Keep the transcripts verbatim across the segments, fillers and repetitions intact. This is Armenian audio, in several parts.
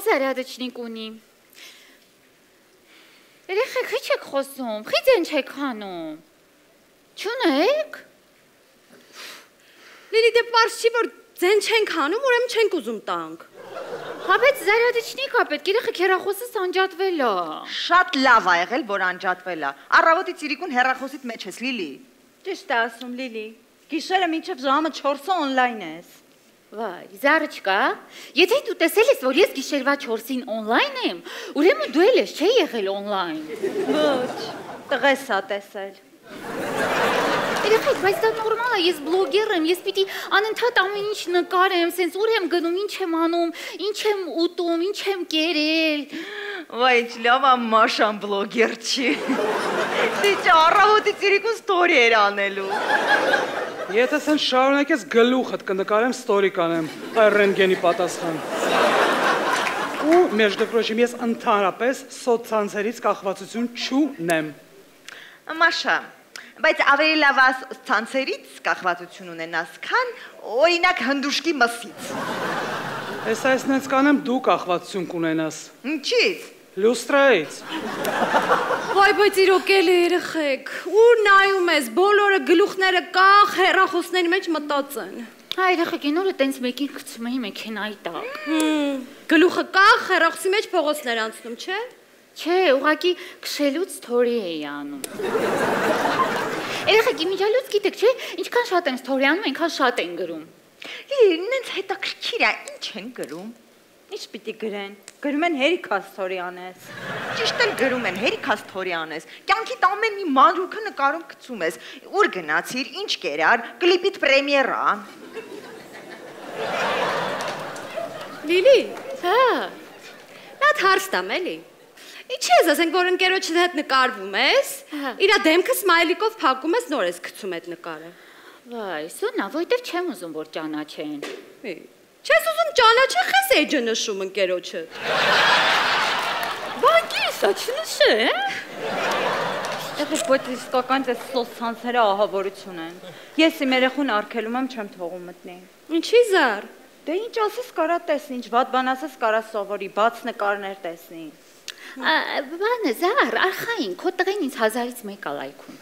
զարյադչնիկ ունի։ Երեխեք, հի չեք խոսում, խի ձեն չեք հանում։ Չունեք։ Լիլի դե պարզ չի, որ ձեն չենք հանում, ուրեմն չենք ուզում տանք։ Հա բայց զարյադչնիկ ա պետք, երեխեք հեռախոսս անջատվել ա։ Շատ լավ ա եղել, որ անջատվել ա։ Առավոտից իրիկուն հեռախոսիդ մեջ ես, Լիլի։ Ճիշտ է ասում, Լիլի։ Գիշերը մինչև ժամը չորսը օնլայն ես։ Վայ, Զարուչկա, եթե դու տեսել ես, որ ես գիշերվա չորսին օնլայն եմ, ուրեմն դու էլ ես չէ եղել օնլայն։ Ոչ, տղես ա տեսել։ Երեխեք, բայց դա նորմալ է, ես բլոգեր եմ, ես պիտի անընդհատ ամեն ինչ նկարեմ, սենց ուր եմ գնում, ինչ եմ անում, ինչ եմ ուտում, ինչ եմ կերել։ Վայ, ինչ լավ ա Մաշան բլոգեր չի։ Դե չէ, առավոտից իրիկուն ստորի էր անելու։ Եթե սեն շարունակես գլուխդ կնկարեմ, ստորի կանեմ, այ ռենտգենի պատասխան։ Ու մեջ դպրոջիմ ես ընդհանրապես սոցցանցերից կախվածություն չունեմ։ Մաշա, բայց ավելի լավ ցանցերից կախվածություն ունենաս, քան օրինակ հնդուշկի մսից։ Ես այսնից կանեմ դու կախվածություն կունենաս։ Ինչից։ Լուստրայից։ Վայ, բայց իրոք էլ է երեխեք, ուր նայում ես, բոլորը գլուխները կախ, հեռախոսների մեջ մտածեն։ Հա երեխեք, այն օրը տենց մեկին գցում էի մեքենայի տակ։ Գլուխը կախ, հեռախոսի մեջ փողոցներ անցնում, չէ։ Չէ, ուղղակի քշելուց սթորի էի անում։ Երեխեք, իմիջիալուց գիտեք, չէ, ինչքան շատ եմ սթորի անում, այնքան շատ են գրում։ Ինձ հետաքրքիր է, ինչ են գրում։ Ինչ պիտի գրեն։ Գրում են հերիքա սթորի անես։ Ճիշտ էլ գրում են հերիքա սթորի անես։ Կյանքիդ ամեն մի մանրուքը նկարում գցում ես։ Ուր գնացիր, ինչ կերար, կլիպիդ պրեմիերա։ Լիլի, հա։ Լատ հարց տամ էլի։ Ինչի ես ասենք, որ ընկերոջդ հետ նկարվում ես, իրա դեմքը սմայլիկով փակում ես, նոր ես գցում այդ նկարը։ Վայ, Սոնա, որտեվ չեմ ուզում, որ ճանաչեն։ Չես ուզում ճանաչեն, խես էջը նշում ընկերոջդ։ Բանկի սա չնշե, է։ Երեխեք, բայց իսկական ձեզ սոցցանցերը ահավորություն են։ Ես իմ երեխուն արգելում եմ, չեմ թողում մտնի։ Ինչի Զար։ Դե ինչ ասես կարա տեսնի, ինչ վատ բան ասես կարա սովորի, բաց նկարներ տեսնի։ Բանը, Զար, արխային, քո տղեն ինձ հազարից մեկ ա լայքում։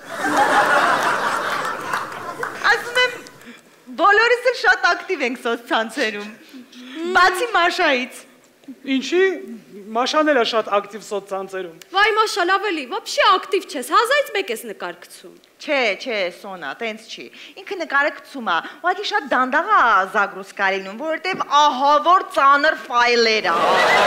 Ասում եմ, բոլորս էլ շատ ակտիվ ենք սոցցանցերում, բացի Մաշայից։ Ինչի, Մաշան էլ է շատ ակտիվ սոցցանցերում։ Վայ Մաշա, լավ էլի, вообще ակտիվ չես, հազարից մեկ ես նկար գցում։ Չէ, չէ, Սոնա, տենց չի։ Ինքը նկարը գցում է, ուղղակի շատ դանդաղ է զագրուսկա լինում, որովհետև ահավոր ծանր ֆայլեր է։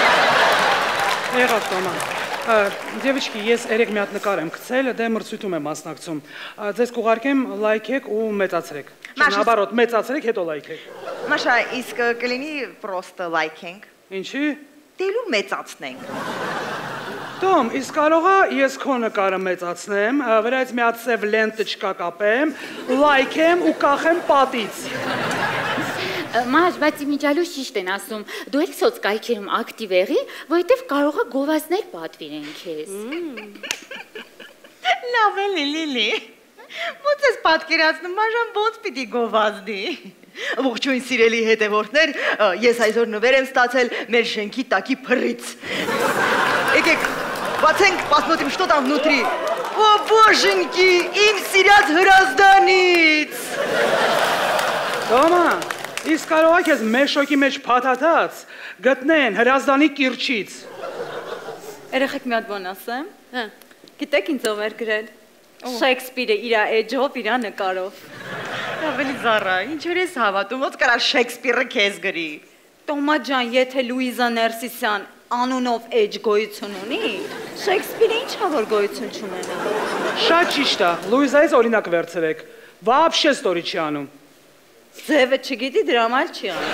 Եղավ Տոման, դևիչկի, ես երեք մի հատ նկար եմ գցել, դե մրցույթում եմ մասնակցում։ Ձեզ կուղարկեմ, լայքեք ու մեծացրեք։ Նաբարոտ, մեծացրեք, հետո լայքեք։ Մաշա, իսկ կլինի պրոստը լայքենք։ Ինչի։ Դելու մեծացնենք։ Տոմ, իսկ կարող է ես քո նկարը մեծացնեմ, վրայից մի հատ սև լենտочка կապեմ, լայքեմ ու կախեմ պատից։ Մաշ, բայց իմիջիալուց ճիշտ են ասում, դու էլ սոցկայքերում ակտիվ եղի, որովհետև կարող է գովազդներ պատվիրեն քեզ։ Լավ էլի, Լիլի։ Ոնց ես պատկերացնում, Մաշան ոնց պիտի գովազդի։ Ողջույն սիրելի հետևորդներ, ես այսօր նվեր եմ ստացել մեր շենքի տակի փռից։ Եկեք, բացենք, посмотрим, что там внутри։ О, боженьки, իմ սիրած հրազդանից։ Տոմա, իսկ կարող եք ես մեշոկի մեջ փաթաթած գտնեն հրազդանի կիրճից։ Երեխեք մի հատ բան ասեմ։ Գիտեք ինձ ով էր գրել։ Շեքսպիրը իր էջով, իր նկարով։ Ավելի զառա, ինչ որ ես հավատում, ոնց կարա Շեքսպիրը քեզ գրի։ Տոմա ջան, եթե Լուիզա Ներսիսյան անունով էջ գոյություն ունի, Շեքսպիրը ինչա որ գոյություն չունենա։ Շատ ճիշտ է, Լուիզայից օրինակ վերցրեք, вообще ստորի չի անում։ Ձևը չգիտի, դրա մալ չի անում։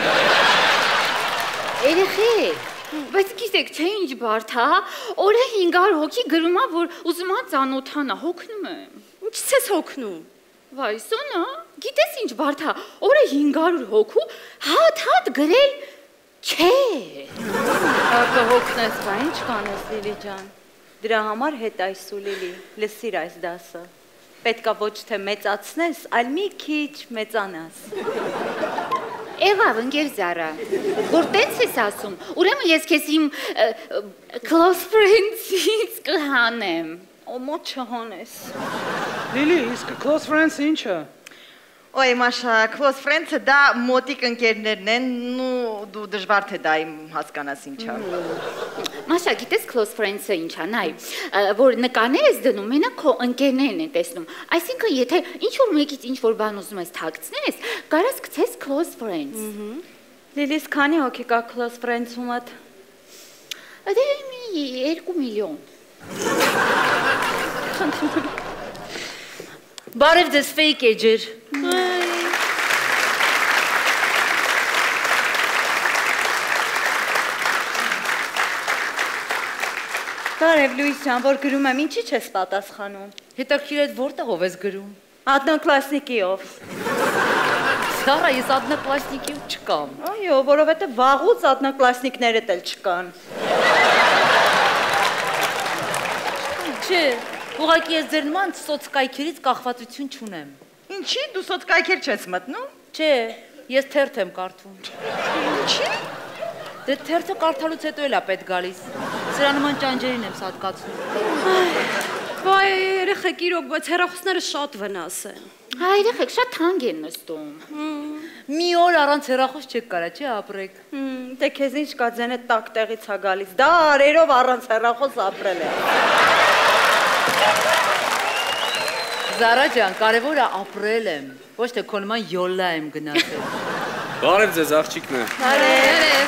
Երեխեք, բայց գիտեք, չէ ինչ բարդ է, օրը հինգ հարյուր հոգի գրում է, որ ուզում է ծանոթանա, հոգնում եմ։ Ինչից ես հոգնում։ Վայ, Սոնա, գիտես ինչ բարդ է, օրը հինգ հարյուր հոգու հատ-հատ գրել չէ։ Ակը հոգնես, բա ինչ կանես, Լիլի ջան։ Դրա համար հետ այսու Լիլի, լսիր այս դասը։ Պետքա ոչ թե մեծացնես, այլ մի քիչ մեծանաս։ Եղավ, ընկեր Զարա, որ տենց ես ասում, ուրեմն ես քեզ իմ close friends-ից կհանեմ։ Ոմոտ չհանես։ Լիլի, իսկ close friends-ը ինչ է։ Ոյ Մաշա, close friends-ը դա մոտիկ ընկերներն են, ու դու դժվար թե դա իմ հասկանաս ինչ է։ Մաշա, գիտես close friends-ը ինչ է, նայ, որ նկաներ ես դնում, մենակ քո ընկերներն են տեսնում։ Այսինքն, եթե ինչ-որ մեկից ինչ-որ բան ուզում ես թաքցնես, կարաս գցես close friends։ Լիլիս քանի հոգի կա close friends-ում ատ։ Դե մի երկու միլիոն։ Բարև ձեզ fake էջեր։ Բարև Լուիս ջան, որ գրում եմ, ինչի չես պատասխանում։ Հետաքրքիր է որտեղով ես գրում։ Ադնոկլասնիկիով։ Զարա, ես ադնոկլասնիկիով չկամ։ Այո, որովհետև վաղուց ադնոկլասնիկներդ էլ չկան։ Չէ, ուղղակի ես ձեր նման սոցկայքերից կախվածություն չունեմ։ Ինչի՞ դու սոցկայքեր չես մտնում։ Չէ, ես թերթ եմ կարդում։ Ինչի՞։ Դե թերթը կարդալուց հետո էլ է պետք գալիս։ Սրա նման ճանջերին եմ սատկացնում։ Վայ, երեխեք իրոք, բայց հեռախոսները շատ վնաս են։ Հա, երեխեք շատ թանկ են նստում։ Մի օր առանց հեռախոս չեք կարա, չէ, ապրեք։ Դե քեզ ինչ կա ձենը տակ տեղից է գալիս։ Դա արերով առանց հեռախոս ապրել է։ Զարա ջան, կարևորը ապրել եմ, ոչ թե քո նման յոլա եմ գնացել։ Բարև ձեզ աղջիկներ։ Բարև։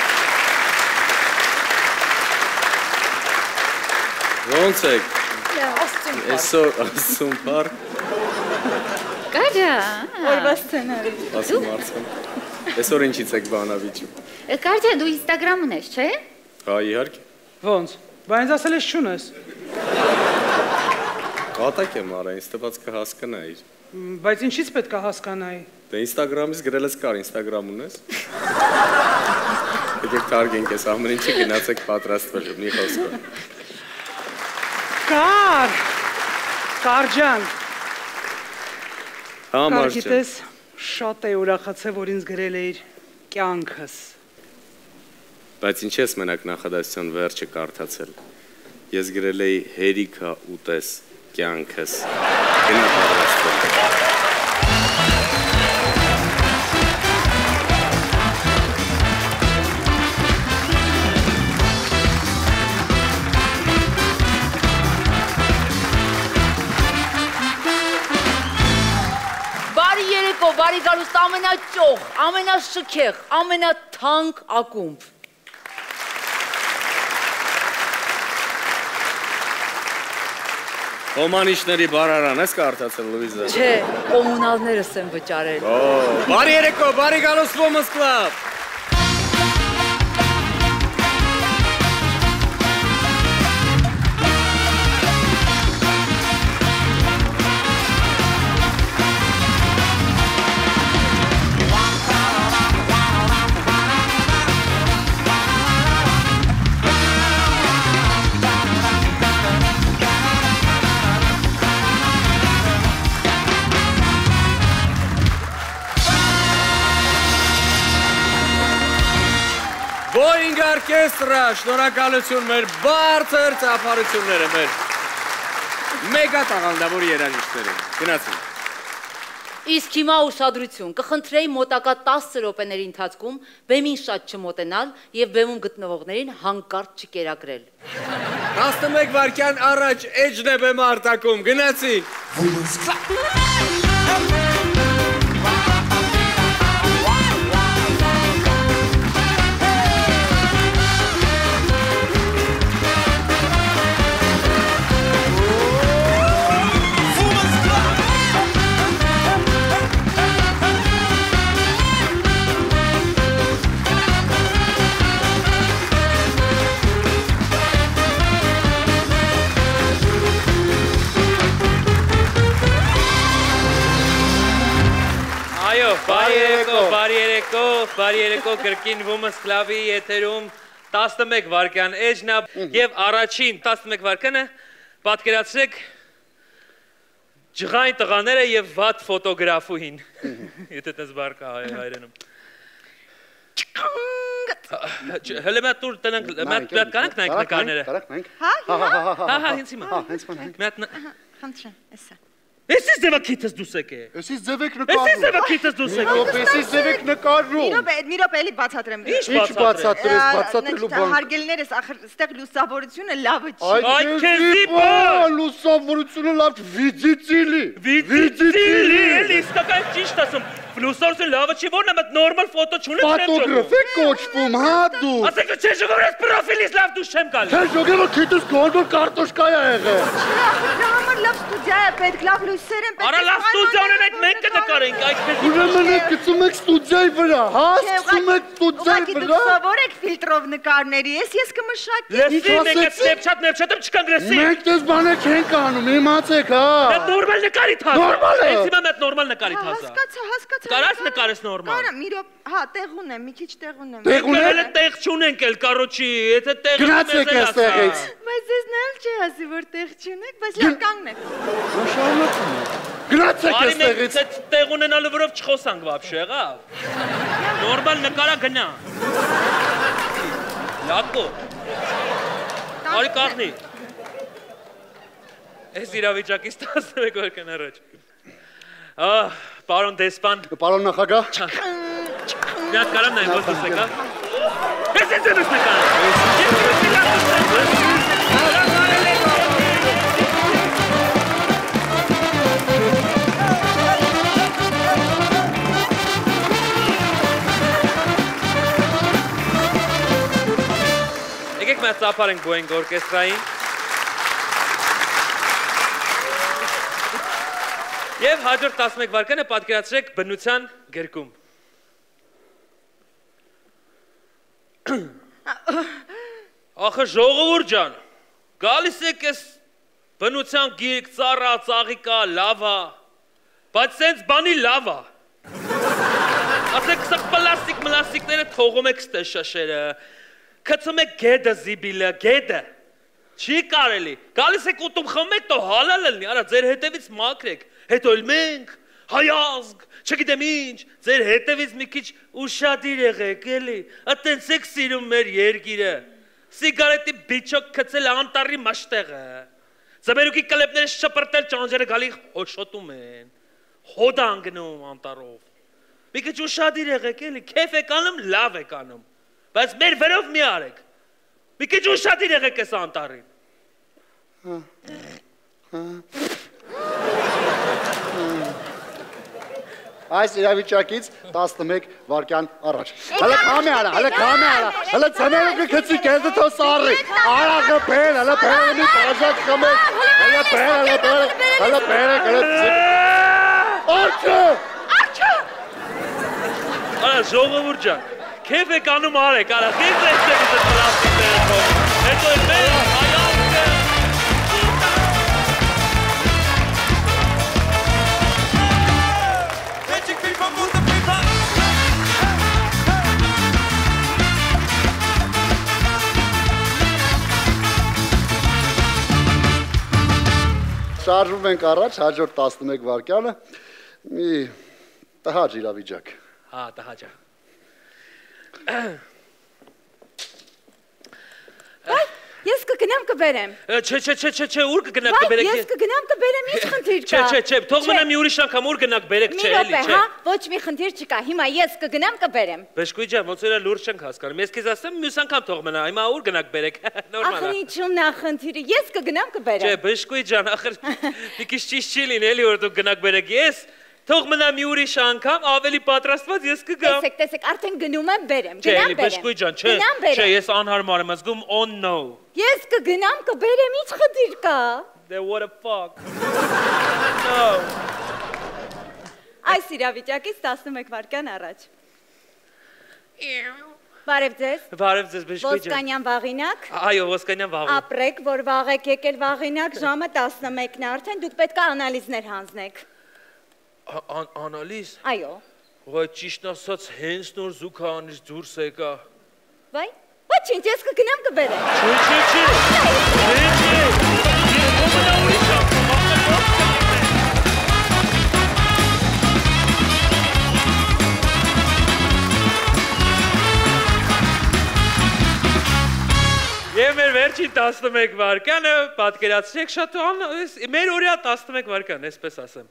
Ոնց եք։ Այսօր ասում парք։ Կարա։ Օրվա սցենարի։ Ասում արցան։ Այսօր ինչից եք բանավիճում։ Կարա, դու Instagram ունես, չէ՞։ Հա, իհարկե։ Ոնց։ Բայց ասել ես չունես։ Կատակ եմ արա, ինձ տված կհասկանայիր։ Բայց ինչից պետք է հասկանայի։ Դե Instagram-ից գրել ես կար, Instagram ունես։ Եկեք թարգենք ես ամեն ինչի գնացեք պատրաստվել, մի խոսքով։ Կար։ Կար ջան։ Հա, Կար մարդ ջան։ գիտես, շատ է ուրախացել, որ ինձ գրել էիր կյանքս։ Բայց ինչ ես մենակ նախադասության վերջը կարդացել։ Ես գրել էի հերիքա ուտես կյանքս։ Գնա պատրաստվել։ Բարի երեկո, բարի գալուստ, ամենաճոխ, ամենաշքեղ, ամենաթանկ ակումբ։ Հոմանիշների բարարան ես կարդացել Լուիզա։ Չէ, կոմունալներս եմ վճարել։ Օ, բարի երեկո, բարի գալուստ Women's Club։ Boeing orchestra, շնորհակալություն մեր բարձր ծափարությունները մեր մեգա տաղանդավոր երաժիշտներին։ Գնացինք։ Իսկ հիմա ուշադրություն, կխնդրեի մոտակա տասը րոպեների ընթացքում բեմին շատ չմոտենալ եւ բեմում գտնվողներին հանկարծ չկերակրել։ տասնմեկ վայրկյան առաջ էջն է բեմը արտակում, գնացինք։ Բարի երեկո, բարի երեկո, բարի երեկո կրկին Women's Club-ի եթերում տասնմեկ վայրկյան էջն է եւ առաջին տասնմեկ վայրկյանը պատկերացրեք ջղային տղաները եւ վատ ֆոտոգրաֆուհին։ Եթե դες բարկա հայերենում։ Հələ մի հատ տուր տնենք, մի հատ կանանք նայենք նկարները։ Կարակ նայենք։ Հա, Հա, հա, հենց հիմա։ Հա, հենց ման նայենք։ Մի հատ խնդրեմ, էսա։ Էսի ձևակիցս դուս եկե։ Էսի ձևեք Էսի նկարում։ ձևակիցս դուս եկե։ Էսի ձևեք Մի նկարում։ րոպե, մի րոպե էլի բացատրեմ։ Ինչ Ինչ բացատրես, բացատրելու բան։ Հարգելներս, ախր այստեղ լուսավորությունը լավը չի։ Այդ քեզի բան, լուսավորությունը լավ վիդիցիլի։ Վիդիցիլի, էլի իսկական ճիշտ ասում։ Լուսավորությունը լավը չի, որն է մտ նորմալ ֆոտո չունի։ Ֆոտոգրաֆ է կոչվում, հա դու։ Ասեք չէ ժողովրդի պրոֆիլից լավ դուս չեմ գալի։ Թե ժողովը քիթս գորգոր կարտոշկա է եղել։ Դրա համար լավ ստուդիա է պետք, լավ լույսեր են պետք։ Արա լավ ստուդիա ունենք, մենք կնկարենք, այդպես։ Ուրեմն եք գցում եք ստուդիայի վրա, հա, գցում եք ստուդիայի Ուղղակի դուք վրա։ սովոր եք ֆիլտրով նկարների, ես ես կմշակեմ։ Լսի, մենք Snapchat, Snapchat-ում չկանգրեսի։ Մենք դες բաներ չենք անում, իմացեք, հա։ Դա նորմալ նկարի թազա։ Նորմալ է։ Էսի մատ նորմալ նկարի թազա։ Հասկացա, հասկացա։ Կարաս նկարես նորմալ։ Կարա, մի րոպե, հա, տեղ ունեմ, մի քիչ տեղ ունեմ։ Տեղ ունեմ։ Հələ տեղ չունենք էլ, կարոչի, եթե տեղ Գնացեք այստեղից։ Բայց ես նայել չի ասի, որ տեղ չունեք, բայց լավ կանգնեք։ Շարունակում։ Գնացեք Արի մենք այստեղից։ տեղ ունենալու վրով չխոսանք վաբշե, եղավ։ Նորմալ նկարա գնա։ Լակո։ Արի կաղնի։ Ես իրավիճակից տասնմեկ օրկան առաջ։ Ահ, պարոն դեսպան։ Պարոն նախագահ։ Մի հատ կարամ նայեմ, ոնց դուս եկա։ Ես ես ես նկարը։ Եկեք մենք ծափարենք Boeing օրկեստրային։ Եվ հաջորդ տասնմեկ վարկանը պատկերացրեք բնության գրկում։ Ախը ժողովուրդ ջան, գալիս եք ես բնության գիրք, ծառա, ծաղիկա, լավա, բայց սենց բանի լավա։ Ասեք սա պլաստիկ մլաստիկները թողում եք ստե շաշերը, կծում եք գեդը զիբիլը, գեդը, չի կարելի, գալիս եք ուտում խմում եք, տո հալալ ելնի, արա ձեր հետևից մաքրեք, հետո էլ մենք, հայազգ, չգիտեմ ինչ, ձեր հետևից մի քիչ ուշադիր եղեք, էլի, ատենց եք սիրում մեր երգիրը, սիգարետի բիչոք կծել անտարի մաշտեղը, ձմերուկի կլեպները շպրտել ճանջերը գալի հոշոտում են, հոդ անգնում անտարով, մի քիչ ուշադիր եղեք, էլի, քեֆ եք անում, լավ եք անում, բայց մեր վերով մի արեք, մի քիչ ուշադիր եղեք ես անտարին։ Այս իրավիճակից տասնմեկ վարկյան առաջ։ Հələ քամի արա, հələ քամի արա, հələ ցամերուկը քցի կեզը թո սարի։ Արա գբել, հələ բերել մի բաժակ խմել, հələ բերել, հələ բերել, հələ բերել, հələ Արջը! Արջը! Արա ժողովուրդ ջան, քեֆ եք անում արեք, արա խիզ եք եք եք պլաստիկները թող, հետո էլ մեր հայազգը։ Շարժվում ենք առաջ, հաջորդ տասնմեկ վարկյանը, մի տհաճ իրավիճակ։ Հա, տհաճա։ Այ, ես կգնամ կբերեմ։ Չէ, չէ, չէ, չէ, չէ, ուր կգնաք Բայց կբերեք։ ես կգնամ կբերեմ, ինչ խնդիր Չէ, կա։ չէ, չէ, թող մնա մի ուրիշ անգամ ուր գնաք բերեք, Մի չէ, էլի, րոպե, չէ։ հա, ոչ մի խնդիր չկա։ Հիմա ես կգնամ կբերեմ։ Բժշկուի ջան, ոնց որ լուրջ չենք հասկանում։ Ես քեզ ասեմ, մյուս անգամ թող մնա, հիմա ուր գնաք բերեք։ Նորմալ Ախր է։ ինչու՞մն է խնդիրը։ Ես կգնամ Չէ, կբերեմ։ բժշկուի ջան, ախր մի քիչ ճիշտ չի լինի, որ դուք գնաք բերեք։ Ես թող մնա մի ուրիշ անգամ, ավելի պատրաստված ես կգամ։ Տեսեք, տեսեք, արդեն գնում եմ բերեմ։ Չէ, Գնամ էլի բժշկուի ջան, չէ, Գնամ չէ, բերեմ։ ես անհարմար եմ զգում on no։ Ես կգնամ կբերեմ, ինչ խնդիր կա։ Then what the fuck։ No։ Այս իրավիճակից տասնմեկ վարկյան առաջ։ Բարև ձեզ։ Բարև ձեզ բժշկուի ջան։ Ոսկանյան վաղինակ։ Այո, ոսկանյան վաղու։ Ապրեք, որ վաղ եք եկել վաղինակ, ժամը տասնմեկն է արդեն, դուք պետք է անալիզներ հանձնեք։ Անալիզ։ Այո։ Ոայ ճիշտ ասած հենց նոր զուգանից դուրս եկա։ Վայ, ոչինչ, ես կգնամ կբերեմ։ Չէ, չէ, չէ։ Չէ, չէ։ Ես ո՞մնա ուրիշ անգամ, ախր ո՞ց կլինի։ Առաջին տասնմեկ վարկանը պատկերացրեք շատ մեր օրյա տասնմեկ վարկան, այսպես ասեմ։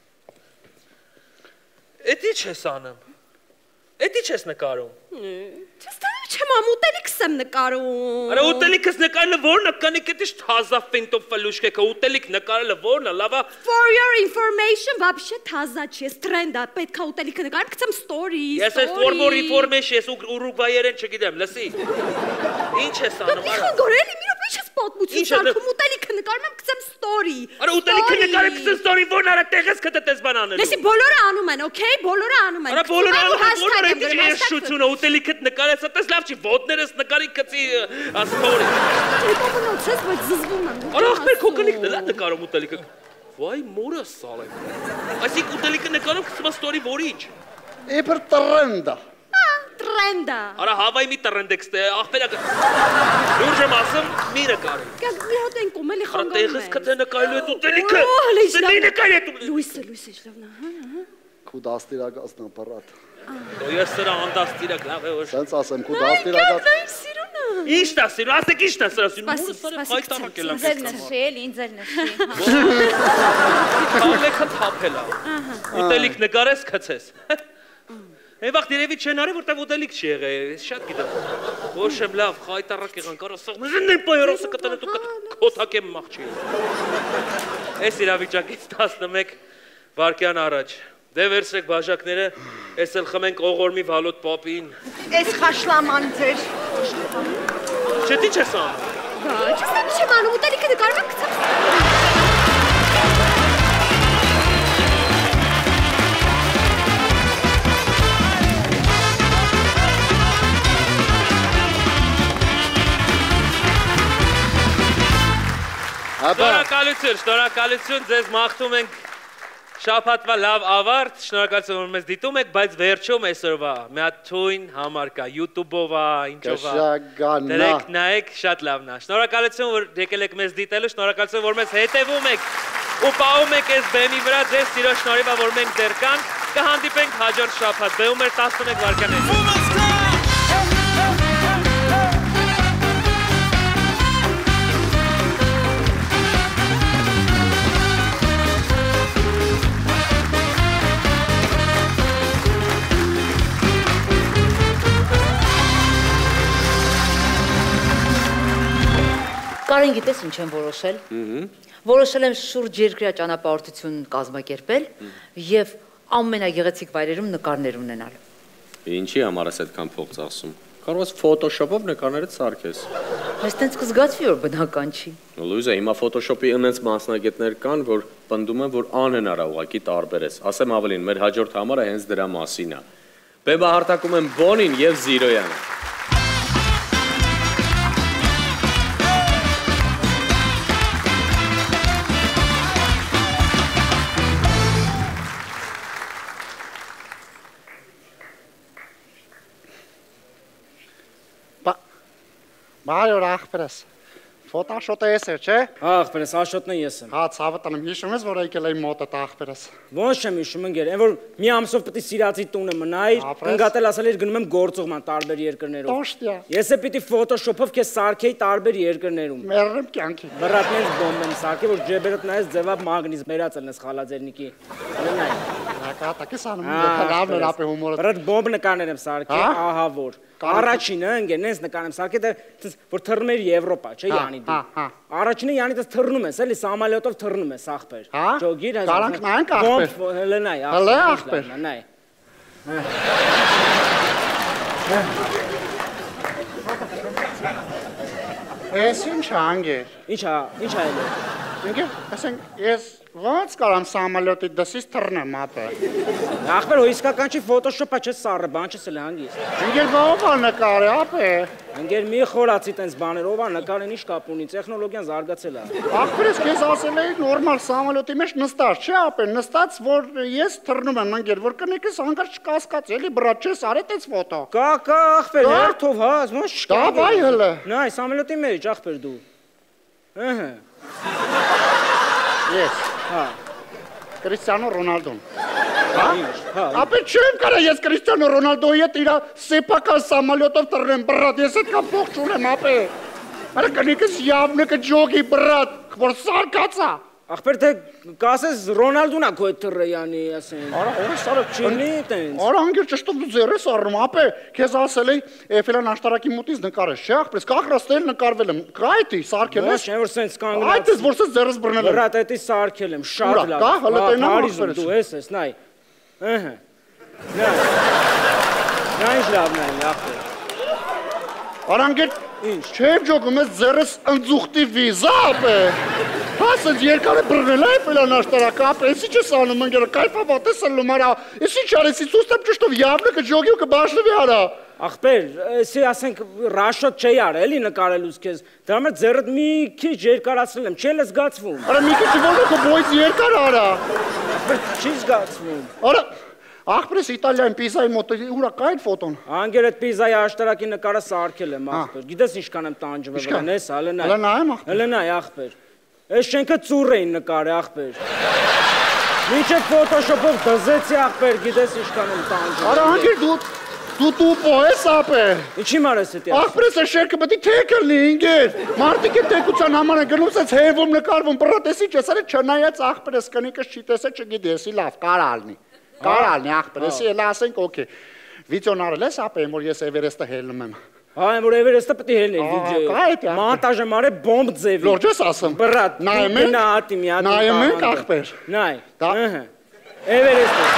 Էդի չես անում։ Էդի չես նկարում։ Չես տանում չեմ ամ ուտելիքս եմ նկարում։ Արա ուտելիքս նկարելը որն է, կանի կետիշ թազա ֆենտով ֆլուշկեքը, ուտելիք նկարելը որն է, լավա։ For your information, вообще թազա չի, ես տրենդ է, պետք է ուտելիքը նկարեմ, գցեմ story, Ես ես for more information, ես ուրուգվայերեն չգիտեմ, լսի։ Ինչ ես անում, Մի արա։ խնդորել իմ իրոք ինչ ես պատմություն սարքում, ուտելիքը նկարում եմ, գցեմ story։ Արա ուտելիքը նկարեմ, գցեմ story, որն արա տեղես կտտես բան անելու։ Լսի, բոլորը անում են, okay, բոլորը անում են։ Արա բոլորը անում են, բոլորը ինչ էշությունը, ուտելիքդ նկարես, այդպես լավ չի, ոտներս նկարի կծի story։ Հետո բնոցես, բայց զզվում եմ։ Արա ախպեր քո կնիկն էլ է նկարում ուտելիքը։ Վայ մորը սալեմ։ Այսինքն ուտելիքը նկարում գցում story որի ինչ։ Իբր տրենդա։ Տրենդա։ Արա հավայի մի տրենդեքս է, ախպերակը։ Լուրջ եմ ասում, մի նկարի։ Կյանք մի հատ են կոմ, էլի խանգարում են։ Տեղս կթե նկարելու էդ ուտելիքը։ Սնի նկարի էդ ուտելիքը։ Լույսը, լույսը իջլավնա, հա։ Քու դաստիրակացն ապարատ։ Ես սրա անդաստիրակ լավ է որ։ Սենց ասեմ, քու դաստիրակաց։ Այն սիրունը։ Ինչ դա սիրուն, ասեք ինչ դա սրա սիրուն։ Սպասի, Հայտարակել եմ։ Ինձ էլ նշի, էլի, ինձ էլ նշի։ Քալեքը թափել է։ Ուտելիք նկարես քցես։ Այն վաղ դերևի չեն արի, որտեղ ուտելիք չի եղել, ես շատ գիտեմ։ Ոչ եմ լավ, հայտարակ եղան, կարա սաղ մզնն են պայրոսը կտանետ ու կոթակ եմ մաղջի։ Ես իրավիճակից տասնմեկ վարկյան առաջ։ Դե վերցրեք բաժակները, ես էլ խմենք օղորմի վալոտ պապին։ Ես խաշլաման ձեր։ Չէ դի չես անում։ Բա, չես տանում չեմ անում, ուտելիքը նկարում եմ գցեմ։ Շնորհակալություն, շնորհակալություն, ձեզ մաղթում ենք շաբաթվա լավ ավարտ, շնորհակալություն որ մեզ դիտում եք, բայց վերջում այսօրվա մի հատ թույն համար կա, YouTube-ով է, ինչով է։ Դրեք նայեք, շատ լավն է։ Շնորհակալություն որ եկել եք մեզ դիտելու, շնորհակալություն որ մեզ հետևում եք ու պահում եք այս բեմի վրա, ձեզ սիրո շնորհիվ որ մենք դեռ կանք, կհանդիպենք հաջորդ շաբաթ, բեմում մեր տասնմեկ վարկաներից։ Կարեն գիտես ինչ եմ որոշել։ Որոշել եմ շուրջ երկրյա ճանապարհորդություն կազմակերպել եւ ամենագեղեցիկ վայրերում նկարներ ունենալ։ Ինչի համար ես այդքան փող ծախսում։ Կարող ես Photoshop-ով նկարներդ սարքես։ Բայց տենց կզգացվի որ բնական չի։ Լուիզա, հիմա Photoshop-ի այնց մասնագետներ կան, որ պնդում են, որ անհնար է ուղղակի տարբերես։ Ասեմ ավելին, մեր հաջորդ համարը հենց դրա մասին է։ Բեմը հարթակում են Բոնին եւ Զիրոյանը։ Բարի օր ախպերս, Photoshop-ը ես էր, չէ։ Հա, ախպերս, աշոտն ես եմ։ Հա, ցավը տանեմ, հիշում ես, որ եկել էի մոտդ ախպերս։ Ոչ եմ հիշում ընկեր, այն որ մի ամսով պետք է սիրածի տունը մնայր, ընկատել ասել էր գնում եմ գործողման տարբեր երկրներով։ Տոշտյա։ Ես է պիտի Photoshop-ով քեզ սարքեի տարբեր երկրներում։ Մեռեմ կյանքի։ Բռատնես բոմբ եմ սարքել, որ ջեբերդ նայես ձևա մագնիզ մերած ելնես խալաձերնիկի։ Նայ։ Հակատակես անում, լավն էր ապե հումորը։ Բռատ բոմբ նկարներ եմ սարքել, ահա որ։ Առաջինը ընկեր, նենց նկարեմ սարքել, դա որ թռնում էր Եվրոպա, չէ՞ Յանի դու։ Առաջինը Յանի դες թռնում ես, էլի սամալյոտով թռնում ես ախպեր։ Ջոգիր հազար։ Կարանք նայենք ախպեր։ Հələ նայ, հələ ախպեր։ Նայ։ Ես ինչ անգեր։ Ինչա, ինչա էլ։ Ինքը, ասենք ես ո՞նց կարամ սամալյոտի դասից թռնեմ ապե։ Ախպեր, հո իսկական չի Photoshop-ա չէ սարը, բան չես էլ հանգիստ։ Ինքը ո՞վ է նկարը ապե։ Ընկեր մի խորացի տենց բաներ, ով է նկարեն ինչ կապ ունի, տեխնոլոգիան զարգացել է։ Ախպերս քեզ ասել էի նորմալ սամալյոտի մեջ նստած, չէ ապե, նստած որ ես թռնում եմ ընկեր, որ կնիկս հանկարծ կասկած, էլի բրատ չես արել տես ֆոտո։ Կա, կա, ախպեր, հերթով, հա, ո՞նց չկա։ Դավայ հələ։ Նայ, սամալյոտի մեջ ախպեր դու։ Ահա։ Ես։ Հա։ Կրիստիանո Ռոնալդոն։ Հա։ Ապե չեմ կարա ես Կրիստիանո Ռոնալդոյի հետ իր սեփական սամալյոտով թռնեմ բռատ, ես այդքան փող չունեմ ապե։ Արա կնիկս явно կջոգի բրատ, որ սարկացա։ Ախպեր թե կասես Ռոնալդուն է քո այդ թռեյանի, ասեն։ Արա, օրս արա չինի տենց։ Արա անգեր ճշտով դու ձեռես առնում, ապե քեզ ասել էի Էֆելան աշտարակի մուտից նկարես, չէ՞ ախպերս, կախրաստել նկարվել եմ։ Կայտի սարքել ես։ Չէ՞ որ սենց կանգնած։ Այդ ես որ սենց ձեռս բռնել եմ։ Բրատ էդի սարքել եմ, շատ լավ։ Կա, հələ տենամ ախպերս։ Դու ես ես, նայ։ Ըհը։ Նայ։ Նայ լավն է, ախպեր։ Արանգեր ինչ, չեմ ջոգում ես ձեռս ընձուղտի վիզա ապե։ Հասած երկար է բռնել է Էֆելան աշտարակը, ապե, ես ինչ ես անում ընկերը, կայֆավատ ես ըլում արա, ես ինչ արես, ես ուստեմ ճշտով явно կջոգի ու կբաշնվի արա։ Ախպեր, էսի ասենք ռաշոտ չի արել էլի նկարելուց քեզ, դրա մեջ ձեռդ մի քիչ երկարացրել եմ, չի էլ զգացվում։ Արա մի քիչ ո՞ր է քո բոյից երկար արա։ Ախպեր, չի զգացվում։ Արա Ախպերս Իտալիայում Պիզայի մոտ ուրա կա այդ ֆոտոն։ Անգեր այդ Պիզայի աշտարակի նկարը սարքել եմ ախպեր։ Գիտես ինչքան եմ տանջվել վրան, էս հələ նայ։ Հələ նայեմ ախպեր։ Հələ նայ ախպեր։ Այս շենքը ծուռ էին նկարը ախպեր։ Մինչև ֆոտոշոփով դզեցի ախպեր, գիտես ինչքան եմ տանջվել։ Արա անգեր դու դու տուպո ես ապե։ Ինչի մարես էդի։ Ախպերս այս շերքը պետք է թեք լինի ինգեր։ Մարտիկը թեկության համար են գնում սենց հեվում նկարվում, բռատես ինչ ես արել չնայած ախպերս կնիկս չի տեսել, չգիտի, էսի լավ, կարա լինի։ Կարա լինի ախպերս, էլ ասենք օքեյ։ Վիդեոն արել ես ապե, որ ես Էվերեստը հելնում եմ։ Հա, որ Էվերեստը պետք է հելնել վիդեոյը։ Մոնտաժը մարե բոմբ ձևի։ Լուրջ ես ասում։ Բռատ։ Նայում ենք։ Նայում ենք, նայում ենք ախպեր։ Նայ։ Ըհը։ Էվերեստը։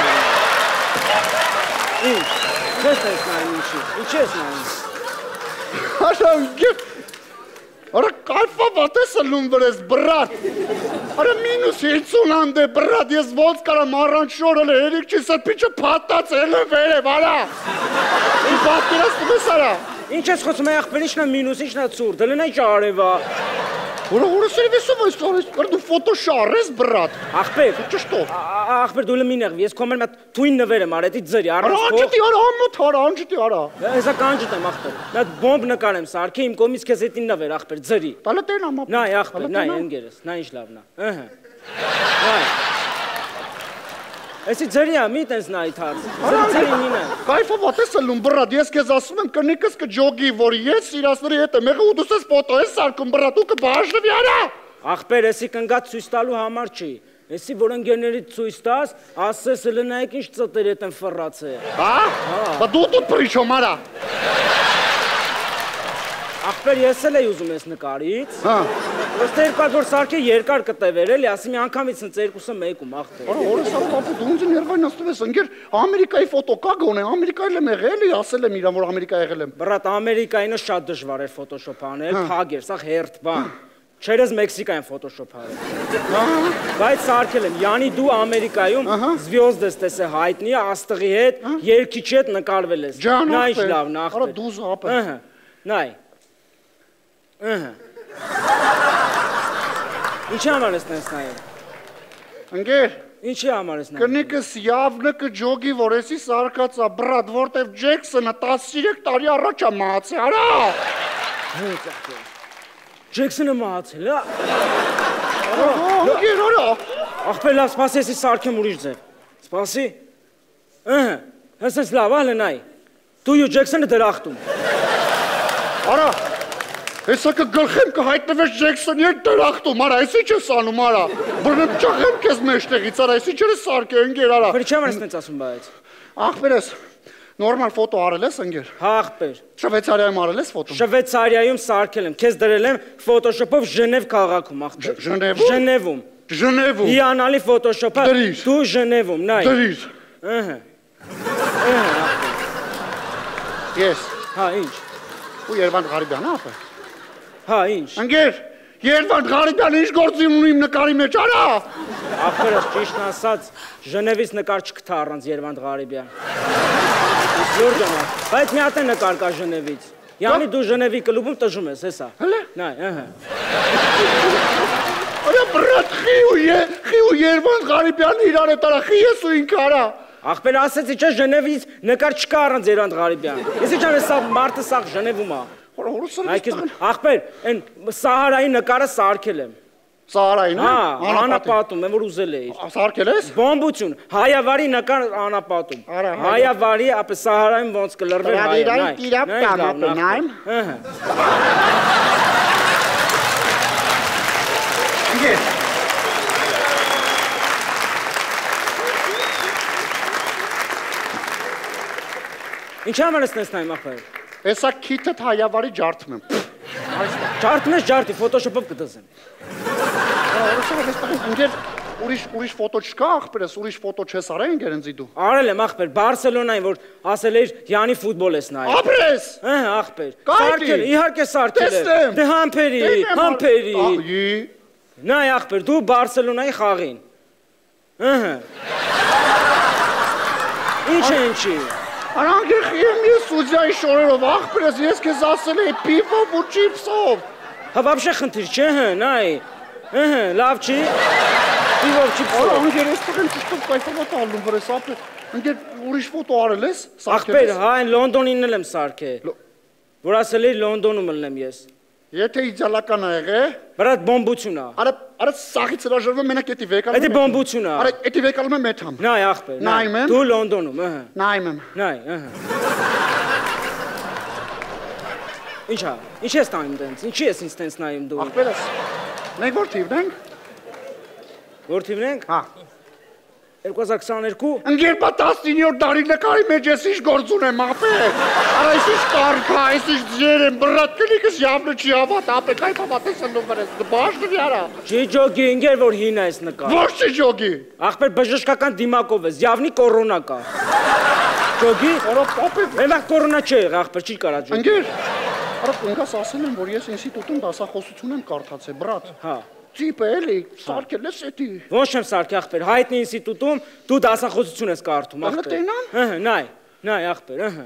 Ինչ։ Ես ես նայում ինչի։ Ինչ ես նայում։ Արանգե։ Արա կայֆավատ ես ըլում վրես բռատ։ Արա մինուս հինգսուն անդե բռատ, ես ոնց կարամ առանց շորել հերիք չի սրպիչը փատած ելը վերև, արա։ Ինչ պատկերացնում ես արա։ Ինչ ես խոսում այ ախպեր, ինչն է մինուս, ինչն է ցուրտ, դե լնա ինչ արևա։ Որը որը սերվիսում ես կարես, կար դու ֆոտոշար ես բռատ։ Ախպեր, ճշտով։ Ախպեր դու լմի նեղվի, ես կոմել մատ թույն նվեր եմ արետի ձրի, առանց քո։ Արա անջտի արա, ամոթ արա, անջտի արա։ Հեսա կանջտ եմ ախպեր։ Նա բոմբ նկարեմ սարքի իմ կողմից քեզ էդին նվեր ախպեր ձրի։ Տալը տեն ամա։ Նայ ախպեր, նայ ընկերս, նայ ինչ լավն է։ Ըհը։ Նայ։ Էսի ձրի է, մի տես նայ թարս։ Ձրի մինը։ Կայֆավատ ես ըլում բռատ, ես քեզ ասում եմ կնիկս կջոգի, որ ես իրասների հետ եմ եղել ու դու ես ֆոտո ես սարքում բռատ ու կբաժնվի արա։ Ախպեր, էսի կնգած ցույց տալու համար չի։ Էսի որ ընկերներիդ ցույց տաս, ասես լնայեք ինչ ծտեր հետ են ֆռացել։ Հա? Բա դու դու պրիչոմ արա։ Ախպեր, ես էլ էի ուզում ես նկարից։ Հա։ Ոստե երկար որ սարքի երկար կտևեր էլի, ասի մի անգամից ինձ երկուսը մեկում ախպեր։ Արա օրս ապա ապա դու ինձ ներվայն ասում ես ընկեր Ամերիկայի ֆոտո կա գոնե, Ամերիկայել եմ եղել էլի, ասել եմ իրան որ Ամերիկա եղել եմ։ Բռատ Ամերիկայինը շատ դժվար էր ֆոտոշոփ անել, փակ էր, սա հերթ բան։ Չերես Մեքսիկայում ֆոտոշոփ արել։ Բայց սարքել եմ, յանի դու Ամերիկայում զվյոզդ ես տեսել հայտնի աստղի հետ, երկիչի հետ նկարվել ես։ Նա ինչ լավն է ախպեր։ Արա դու զապ է։ Ըհը։ Նայ։ Ըհը։ Ինչի համար ես տես նայել։ Ընկեր, ինչի համար ես նայել։ Կնիկս явно կջոգի, որ էսի սարկածա, բռատ, որտեվ Ջեքսոնը տասնցրեք տարի առաջ է մահացել, արա։ Հենց ախպեր։ Ջեքսոնը մահացել է։ Ընկեր, արա։ Ախպեր լավ, սպասի էսի սարքեմ ուրիշ ձև։ Սպասի։ Ըհը, հեսես լավ, ալը նայ։ Դու ու Ջեքսոնը դրախտում։ Արա, հեսա կգլխեմ կհայտնվես Ջեքսոնի հետ դրախտում, արա, ես ինչ ես անում, արա։ Բռնեմ ճախեմ քեզ մեջտեղից, արա, ես ինչ ես սարքել, ընկեր, արա։ Ախպեր, չեմ ես նենց ասում բայց։ Ախպերս, նորմալ ֆոտո արել ես, ընկեր։ Հա, ախպեր։ Շվեյցարիայում արել ես ֆոտոն։ Շվեյցարիայում սարքել եմ, քեզ դրել եմ ֆոտոշոփով Ժնև քաղաքում, ախպեր։ Ժնևում։ Ժնևում։ Ժնևում։ Հիանալի ֆոտոշոփա։ Դու Ժնևում, նայ։ Դրիր։ Ըհը։ Ըհը։ Ես։ Հա, ինչ։ Ու Երևան Ղարիբյանը ապա։ Հա, ինչ։ Ընկեր, Երևան Ղարիբյանը ինչ գործ ունի իմ նկարի մեջ, արա։ Ախպերս ճիշտն ասած, Ժնևից նկար չկթա առանց Երևան Ղարիբյան։ Լուրջ եմ, բայց մի հատ է նկար կա Ժնևից։ Յանի դու Ժնևի կլուբում տժում ես, հեսա։ Հələ։ Նայ, ըհը։ Արա բռատ խի ու խի ու Երևան Ղարիբյանը իրար հետ արա, խի ես ու ինքը արա։ Ախպեր ասեցի չէ Ժնևից նկար չկա առանց Երևան Ղարիբյան։ Ես ինչ անես սա մարդը սա Ժնևում է։ Ախպեր, այն Սահարայի նկարը սարքել եմ։ Սահարային, հա, անապատում, եմ որ ուզել էի։ Սարքել ես։ Բոմբություն, հայավարի նկար անապատում։ Հայավարի, ապե Սահարայում ոնց կլրվեր հայը։ Նայ, նայ։ Ինչ համար ես տես նայում ախպեր։ Էսա քիթդ հայավարի ջարդում եմ։ Ջարդում ես ջարդի, ֆոտոշոփով կդզեմ։ Ընկեր ուրիշ ուրիշ ֆոտո չկա ախպերս, ուրիշ ֆոտո չես արել ընկեր ինձի դու։ Արել եմ ախպեր, Բարսելոնային, որ ասել էր Յանի ֆուտբոլ ես նայում։ Ապրես։ Ահա ախպեր։ Սարքել, իհարկե սարքել է։ Դե համբերի, համբերի։ Ահի։ Նայ ախպեր, դու Բարսելոնայի խաղին։ Ահա։ Ինչ է ինչի։ Արանք եմ ես սուզյայի շորերով ախպերս, ես քեզ ասել էի պիվով ու չիպսով։ Հա вообще խնդիր չէ, հա, նայ։ Ահա, լավ չի։ Պիվով չիպսով։ Արանք ես տղեն ճիշտով կայֆովա տալում վրես ապրես։ Ընկեր ուրիշ ֆոտո արել ես։ Ախպեր, հա, այն Լոնդոնին էլ եմ սարքել։ Որ ասել էի Լոնդոնում ելնեմ ես։ Եթե իդեալական ա եղե։ Բրատ բոմբություն ա։ Արա, արա սաղից հրաժարվում մենակ էդի վեկալում։ Էդի բոմբություն ա։ Արա, էդի վեկալում եմ մեթամ։ Նայ ախպեր, նայում եմ։ Դու Լոնդոնում, ահա։ Նայում եմ։ Նայ, ահա։ Ինչ ա։ Ինչ ես նայում դենց։ Ինչի ես ինձ տենց նայում դու։ Ախպերս։ Մենք որ թիվն ենք։ Որ թիվն ենք։ Հա։ երկու հազար քսաներկու։ Ընկեր բա տասնինյորդ դարի նկարի մեջ ես ինչ գործ ունեմ ախպեր։ Արա ես ինչ կարգա, ես ինչ ձեր եմ, բրատ կլիկս явно չի ավատ, ապեք այ պապատես ընդու վրես, բաշտի արա։ Չի ջոգի, ընկեր որ հին այս նկար։ Ոչ չի ջոգի։ Ախպեր բժշկական դիմակով ես, явно կորոնա կա։ Ջոգի։ Արա ապեք։ Մենակ կորոնա չի եղել, ախպեր չի կարա ջոգի։ Ընկեր, արա ինքս ասել եմ, որ ես ինստիտուտում դասախոսություն եմ կարդացել, բրատ։ Հա։ Ճիպը էլի, սարքել ես էդի։ Ոչ եմ սարքի ախպեր, հայտնի ինստիտուտում դու դասախոսություն ես կարդում ախպեր։ Տենան։ Ահա, նայ, նայ ախպեր, ահա։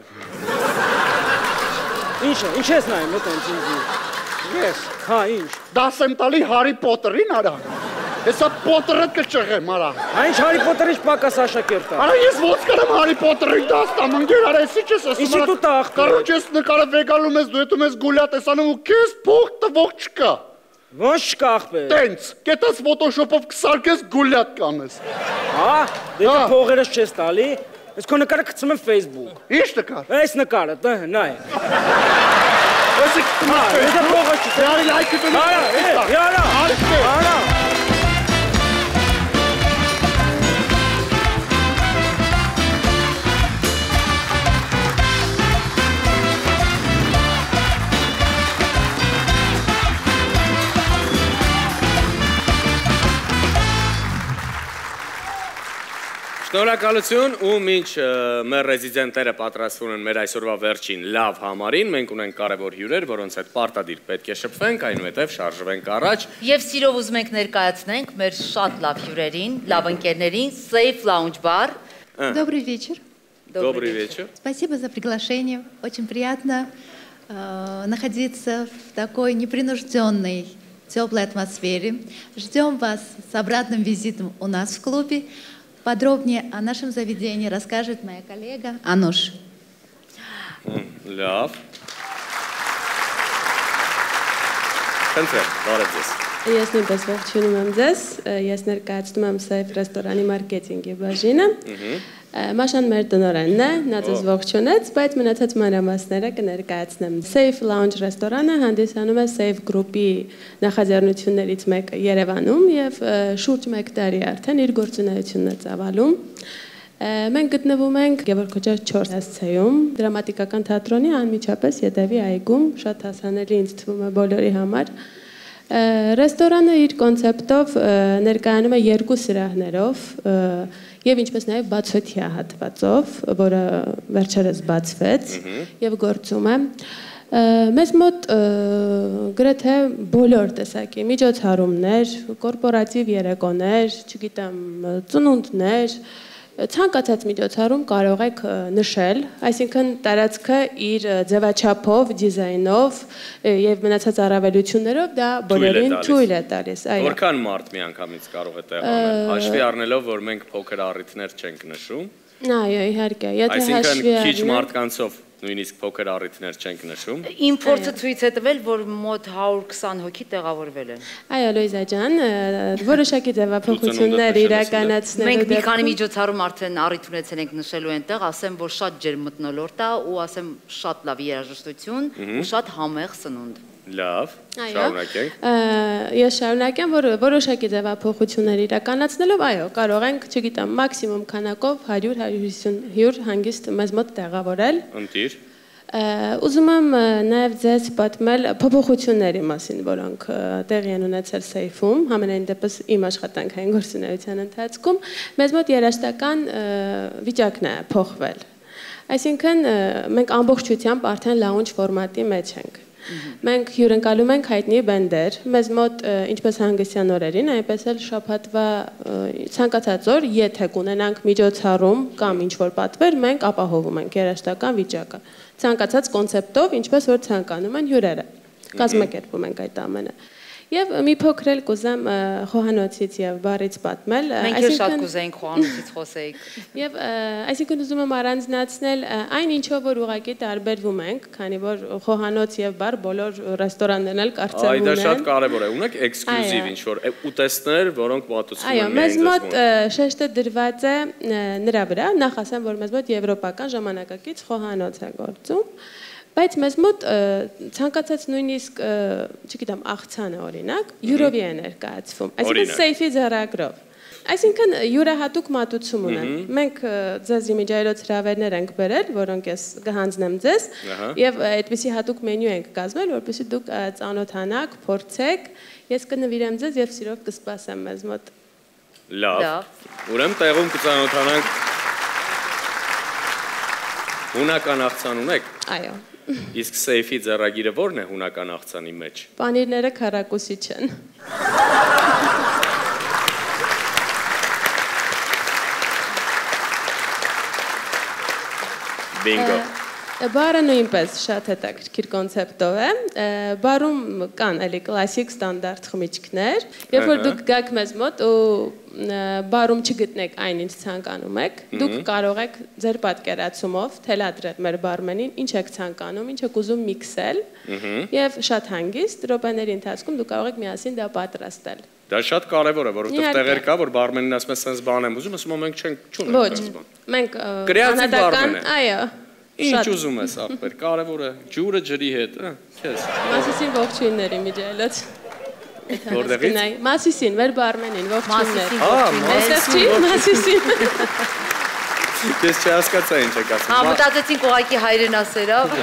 Ինչ է, ինչ ես նայում այդպես ինձ։ Ես։ Հա, ինչ։ Դաս եմ տալի Հարի Պոտերին արա։ Հեսա Պոտերը կճղեմ արա։ Այն Հարի Պոտերից պակաս աշակերտ է։ Արա ես ո՞նց կարամ Հարի Պոտերին դաս տամ, ընկեր, արա ես ինչ ես ասում։ Ինստիտուտ է ախպեր։ Կարոջ ես նկարը վեկալում ես, դու հետում ես գուլյա տեսանում ու քեզ փող տվող չկա։ Ոչ չկա ախպեր։ Տենց, կետաս ֆոտոշոփով կսարքես գուլյատ կանես։ Հա, դե փողերս չես տալի։ Ես քո նկարը գցում եմ Facebook։ Ինչ նկար։ Այս նկարը, դե, նայ։ Ես կտնում եմ։ Ես փողը չի։ Դարի լայքը դու։ Արա, արա, արա։ Շնորհակալություն ու մինչ մեր ռեզիդենտները պատրաստվում են մեր այսօրվա վերջին լավ համարին, մենք ունենք կարևոր հյուրեր, որոնց հետ պարտադիր պետք է շփվենք, այնուհետև շարժվենք առաջ։ Եվ սիրով ուզում ենք ներկայացնենք մեր շատ լավ հյուրերին, լավ ընկերներին, Safe Lounge Bar։ Добрый вечер. Добрый вечер. Спасибо за приглашение. Очень приятно э, находиться в такой непринужденной, теплой атмосфере. Ждем вас с обратным визитом у нас в клубе. Подробнее о нашем заведении расскажет моя коллега Ануш. Լավ։ Խնդրեմ, բարև ձեզ։ Ես նույնպես ողջունում եմ ձեզ, ես ներկայացնում եմ Safe ռեստորանի մարքեթինգի բաժինը։ Մաշան մեր տնօրենն է, նա ձեզ ողջունեց, բայց մնացած մանրամասները կներկայացնեմ։ Safe Lounge ռեստորանը հանդիսանում է Safe Group-ի նախաձեռնություններից մեկը Երևանում եւ շուրջ մեկ տարի արդեն իր գործունեությունն է ծավալում։ Մենք գտնվում ենք Գևորգ չորս հասցեում, դրամատիկական թատրոնի անմիջապես ետևի այգում, շատ հասանելի ինձ թվում է բոլորի համար։ Ռեստորանը իր կոնցեպտով ներկայանում է երկու սրահներով եւ ինչպես նաեւ բացօթյա հատվածով, որը վերջերս բացվեց եւ գործում է։ Մեզ մոտ գրեթե բոլոր տեսակի միջոցառումներ, կորպորատիվ երեկոներ, չգիտեմ, ծնունդներ, ցանկացած միջոցառում կարող եք նշել, այսինքն տարածքը իր ձևաչափով, դիզայնով եւ մնացած առավելություններով դա բոլորին թույլ է տալիս։ Որքան մարդ միանգամից կարող է տեղանել, հաշվի առնելով, որ մենք փոքր առիթներ չենք նշում։ Այո, իհարկե, եթե հաշվի Այսինքն քիչ մարդկանցով նույնիսկ փոքր առիթներ չենք նշում։ Իմ փորձը ցույց է տվել, որ մոտ հարյուր քսան հոգի տեղավորվել են։ Այո, Լոյզա ջան, որոշակի ձևափոխություններ իրականացնելու Մենք մի քանի միջոցառում արդեն առիթ ունեցել ենք նշելու այնտեղ, ասեմ, որ շատ ջերմ մթնոլորտ է ու ասեմ շատ լավ երաժշտություն ու շատ համեղ սնունդ։ Լավ, շարունակենք։ Ես շարունակեմ, որ որոշակի ձևափոխություններ իրականացնելով, այո, կարող ենք, չգիտեմ, մաքսիմում քանակով հարյուր հարյուր հյուր հանգիստ մեզ մոտ տեղավորել։ Ընտիր։ Ուզում եմ նաև ձեզ պատմել փոփոխությունների մասին, որոնք տեղի են ունեցել Safe-ում, համենայն դեպս իմ աշխատանքային գործունեության ընթացքում, մեզ մոտ երաժշտական վիճակն է փոխվել։ Այսինքն մենք ամբողջությամբ արդեն launch ֆորմատի մեջ ենք։ Մենք հյուրընկալում ենք հայտնի բենդեր, մեզ մոտ ինչպես հանգստյան օրերին, այնպես էլ շաբաթվա ցանկացած օր, եթե կունենանք միջոցառում կամ ինչ-որ պատվեր, մենք ապահովում ենք երաժշտական վիճակը։ Ցանկացած կոնցեպտով, ինչպես որ ցանկանում են հյուրերը։ Կազմակերպում ենք այդ ամենը։ Եվ մի փոքր էլ կուզեմ խոհանոցից եւ բարից պատմել։ Մենք էլ շատ կուզեինք խոհանոցից խոսեիք։ Եվ այսինքն ուզում եմ առանձնացնել այն ինչով որ ուղղակի տարբերվում ենք, քանի որ խոհանոց եւ բար բոլոր ռեստորաններն էլ կարծեմ ունեն։ Այ դա շատ կարեւոր է։ Ունեք էքսկլյուզիվ ինչ-որ ուտեստներ, որոնք մատուցվում են։ Այո, մեզ մոտ շեշտը դրված է նրա վրա, նախ ասեմ, որ մեզ մոտ եվրոպական ժամանակակից խոհանոց է գործում։ Բայց մեզ մոտ ցանկացած նույնիսկ, չգիտեմ, աղցանը օրինակ, յուրովի է ներկայացվում, այսինքն Safe-ի ձեռագրով։ Այսինքն յուրահատուկ մատուցում ունեն։ Մենք ձեզ իմիջայլոց հրավերներ ենք բերել, որոնք ես կհանձնեմ ձեզ, եւ այդպիսի հատուկ մենյու ենք կազմել, որպեսզի դուք ծանոթանաք, փորձեք։ Ես կնվիրեմ ձեզ եւ սիրով կսպասեմ մեզ մոտ։ Լավ։ Ուրեմն տեղում կծանոթանանք։ Հունական աղցան ունեք։ Այո։ Իսկ Safe-ի ձեռագիրը ո՞րն է հունական աղցանի մեջ։ Պանիրները քառակուսի չեն։ Բինգո։ Բարը նույնպես շատ հետաքրքիր կոնցեպտով է։ Բարում կան էլի կլասիկ ստանդարտ խմիչքներ, երբ որ դուք գաք մեզ մոտ ու բարում չգտնեք այն ինչ ցանկանում եք, դուք կարող եք ձեր պատկերացումով թելադրել մեր բարմենին ինչ եք ցանկանում, ինչ եք ուզում միքսել, եւ շատ հանգիստ րոպեների ընթացքում դուք կարող եք միասին դա պատրաստել։ Դա շատ կարևոր է, որովհետեւ տեղեր կա, որ բարմենին ասում է «Սենց բան եմ ուզում», ասում եմ «Մենք չենք չունենք այդպես բան»։ Մենք կրեատիվ բարմեն է։ Այո։ Ինչ ուզում ես, ախպեր, կարևոր է ջուրը ջրի հետ, հա, քեզ։ Մասիսին ողջույնների միջայլոց։ Որտեղից։ Մասիսին, մեր բարմենին ողջույններ։ Մասիսին, Մասիսին։ Ես չհասկացա ինչ եք ասում։ Հա, մտածեցինք ուղղակի հայրենասեր, հա։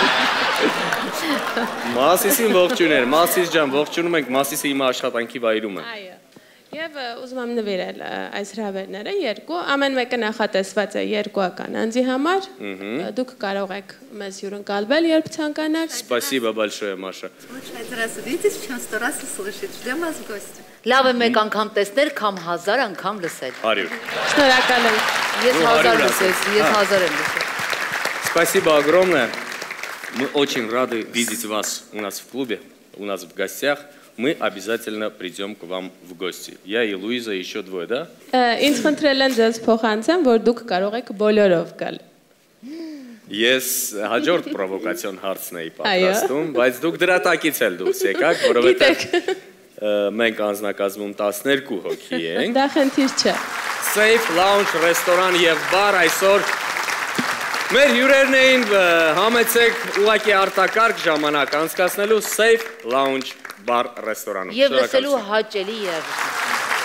Մասիսին ողջույններ, Մասիս ջան, ողջունում ենք, Մասիսը իմ աշխատանքի վայրում է։ Այո։ Եվ ուզում եմ նվիրել այս հրավերները երկու, ամեն մեկը նախատեսված է երկուական անձի համար, դուք կարող եք մեզ հյուրընկալվել, երբ ցանկանաք։ Спасибо большое, Маша. Очень один раз увидеть, чем сто раз услышать. Ждем вас в гости. Լավ է մեկ անգամ տեսնել, կամ հազար անգամ лысել։ հարյուր։ Շնորհակալ եմ։ Ես հազար լսել, ես հազար եմ լսել։ Спасибо огромное. Мы очень рады видеть вас у нас в клубе, у нас в гостях. Мы обязательно придем к вам в гости. Я и Луиза, еще двое, да? Ինձ խնդրել են ձեզ փոխանցեմ, որ դուք կարող եք բոլորով գալ։ Ես հաջորդ պրովոկացիոն հարցն էի պատրաստում, բայց դուք դրա տակից էլ դուրս եկաք, որովհետև մենք անձնակազմում տասներկու հոգի ենք։ Դա խնդիր չէ։ Safe Lounge ռեստորան եւ բար այսօր մեր հյուրերն էին, համեցեք ուղակի արտակարգ ժամանակ անցկացնելու Safe Lounge բար ռեստորանում։ Եվ լսելու հաճելի երաժշտություն։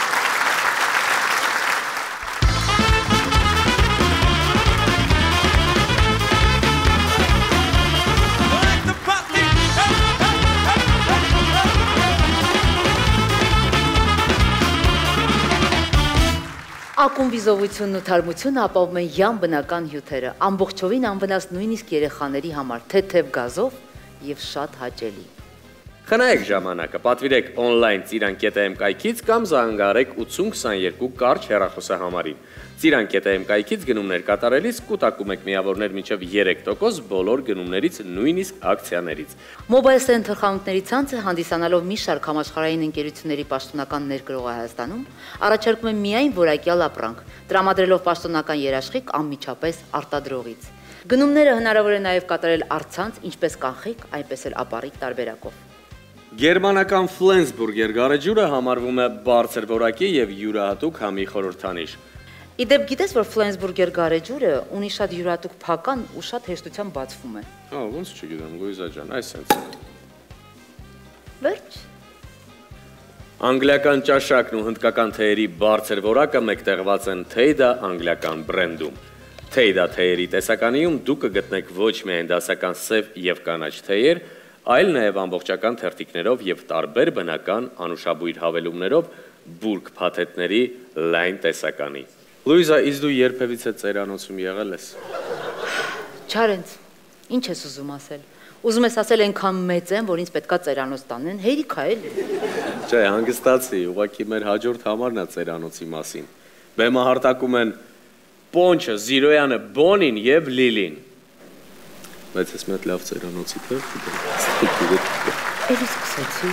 Ակումբի զովությունն ու թարմությունը ապահովում են յան բնական հյութերը, ամբողջովին անվնաս նույնիսկ երեխաների համար, թեթև գազով եւ շատ հաճելի։ Խնայեք ժամանակը, պատվիրեք on-line ծիրան կետ եմ կայքից կամ զանգարեք ութսուն քսաներկու կարճ հեռախոսահամարին։ Ծիրան կետ եմ կայքից գնումներ կատարելիս կուտակում եք միավորներ մինչև երեք տոկոս բոլոր գնումներից, նույնիսկ ակցիաներից։ Mobile Center խանութների ցանցը հանդիսանալով մի շարք համաշխարհային ընկերությունների պաշտոնական ներգրողը Հայաստանում, առաջարկում է միայն որակյալ ապրանք, տրամադրելով պաշտոնական երաշխիք անմիջապես արտադրողից։ Գնումները հնարավոր է նաև կատարել առցանց, ինչպես կանխիկ, այնպես էլ ապառիկ տարբերակով։ Գերմանական Flensburger գարեջուրը համարվում է բարձր որակի եւ յուրահատուկ համի խորհրդանիշ։ Իդեպ գիտես, որ Flensburger գարեջուրը ունի շատ յուրահատուկ փական ու շատ հեշտությամբ բացվում է։ Ահա, ոնց չգիտեմ, Լուիզա ջան, այս sense։ Վերջ։ Անգլիական ճաշակն ու հնդկական թեյերի բարձր որակը մեկտեղված են Թեյդա անգլիական բրենդում։ Թեյդա թեյերի տեսականիում դուք կգտնեք ոչ միայն դասական սև եւ կանաչ թեյեր, այլ նաեւ ամբողջական թերթիկներով եւ տարբեր բնական անուշաբույր հավելումներով բուրգ փաթեթների լայն տեսականի։ Լուիզա, իսկ դու երբևիցե ծերանոցում եղել ես։ Չարենց, ինչ ես ուզում ասել։ Ուզում ես ասել այնքան մեծ եմ, որ ինձ պետքա ծերանոց տանեն, հերիքա էլի։ Չէ, հանգստացի, ուղղակի մեր հաջորդ համարն է ծերանոցի մասին։ Բեմահարտակում են Պոնչը, Զիրոյանը, Բոնին եւ Լիլին։ Բայց ես մի հատ լավ ծերանոցի թեև կգամ։ Էլի սկսեցի։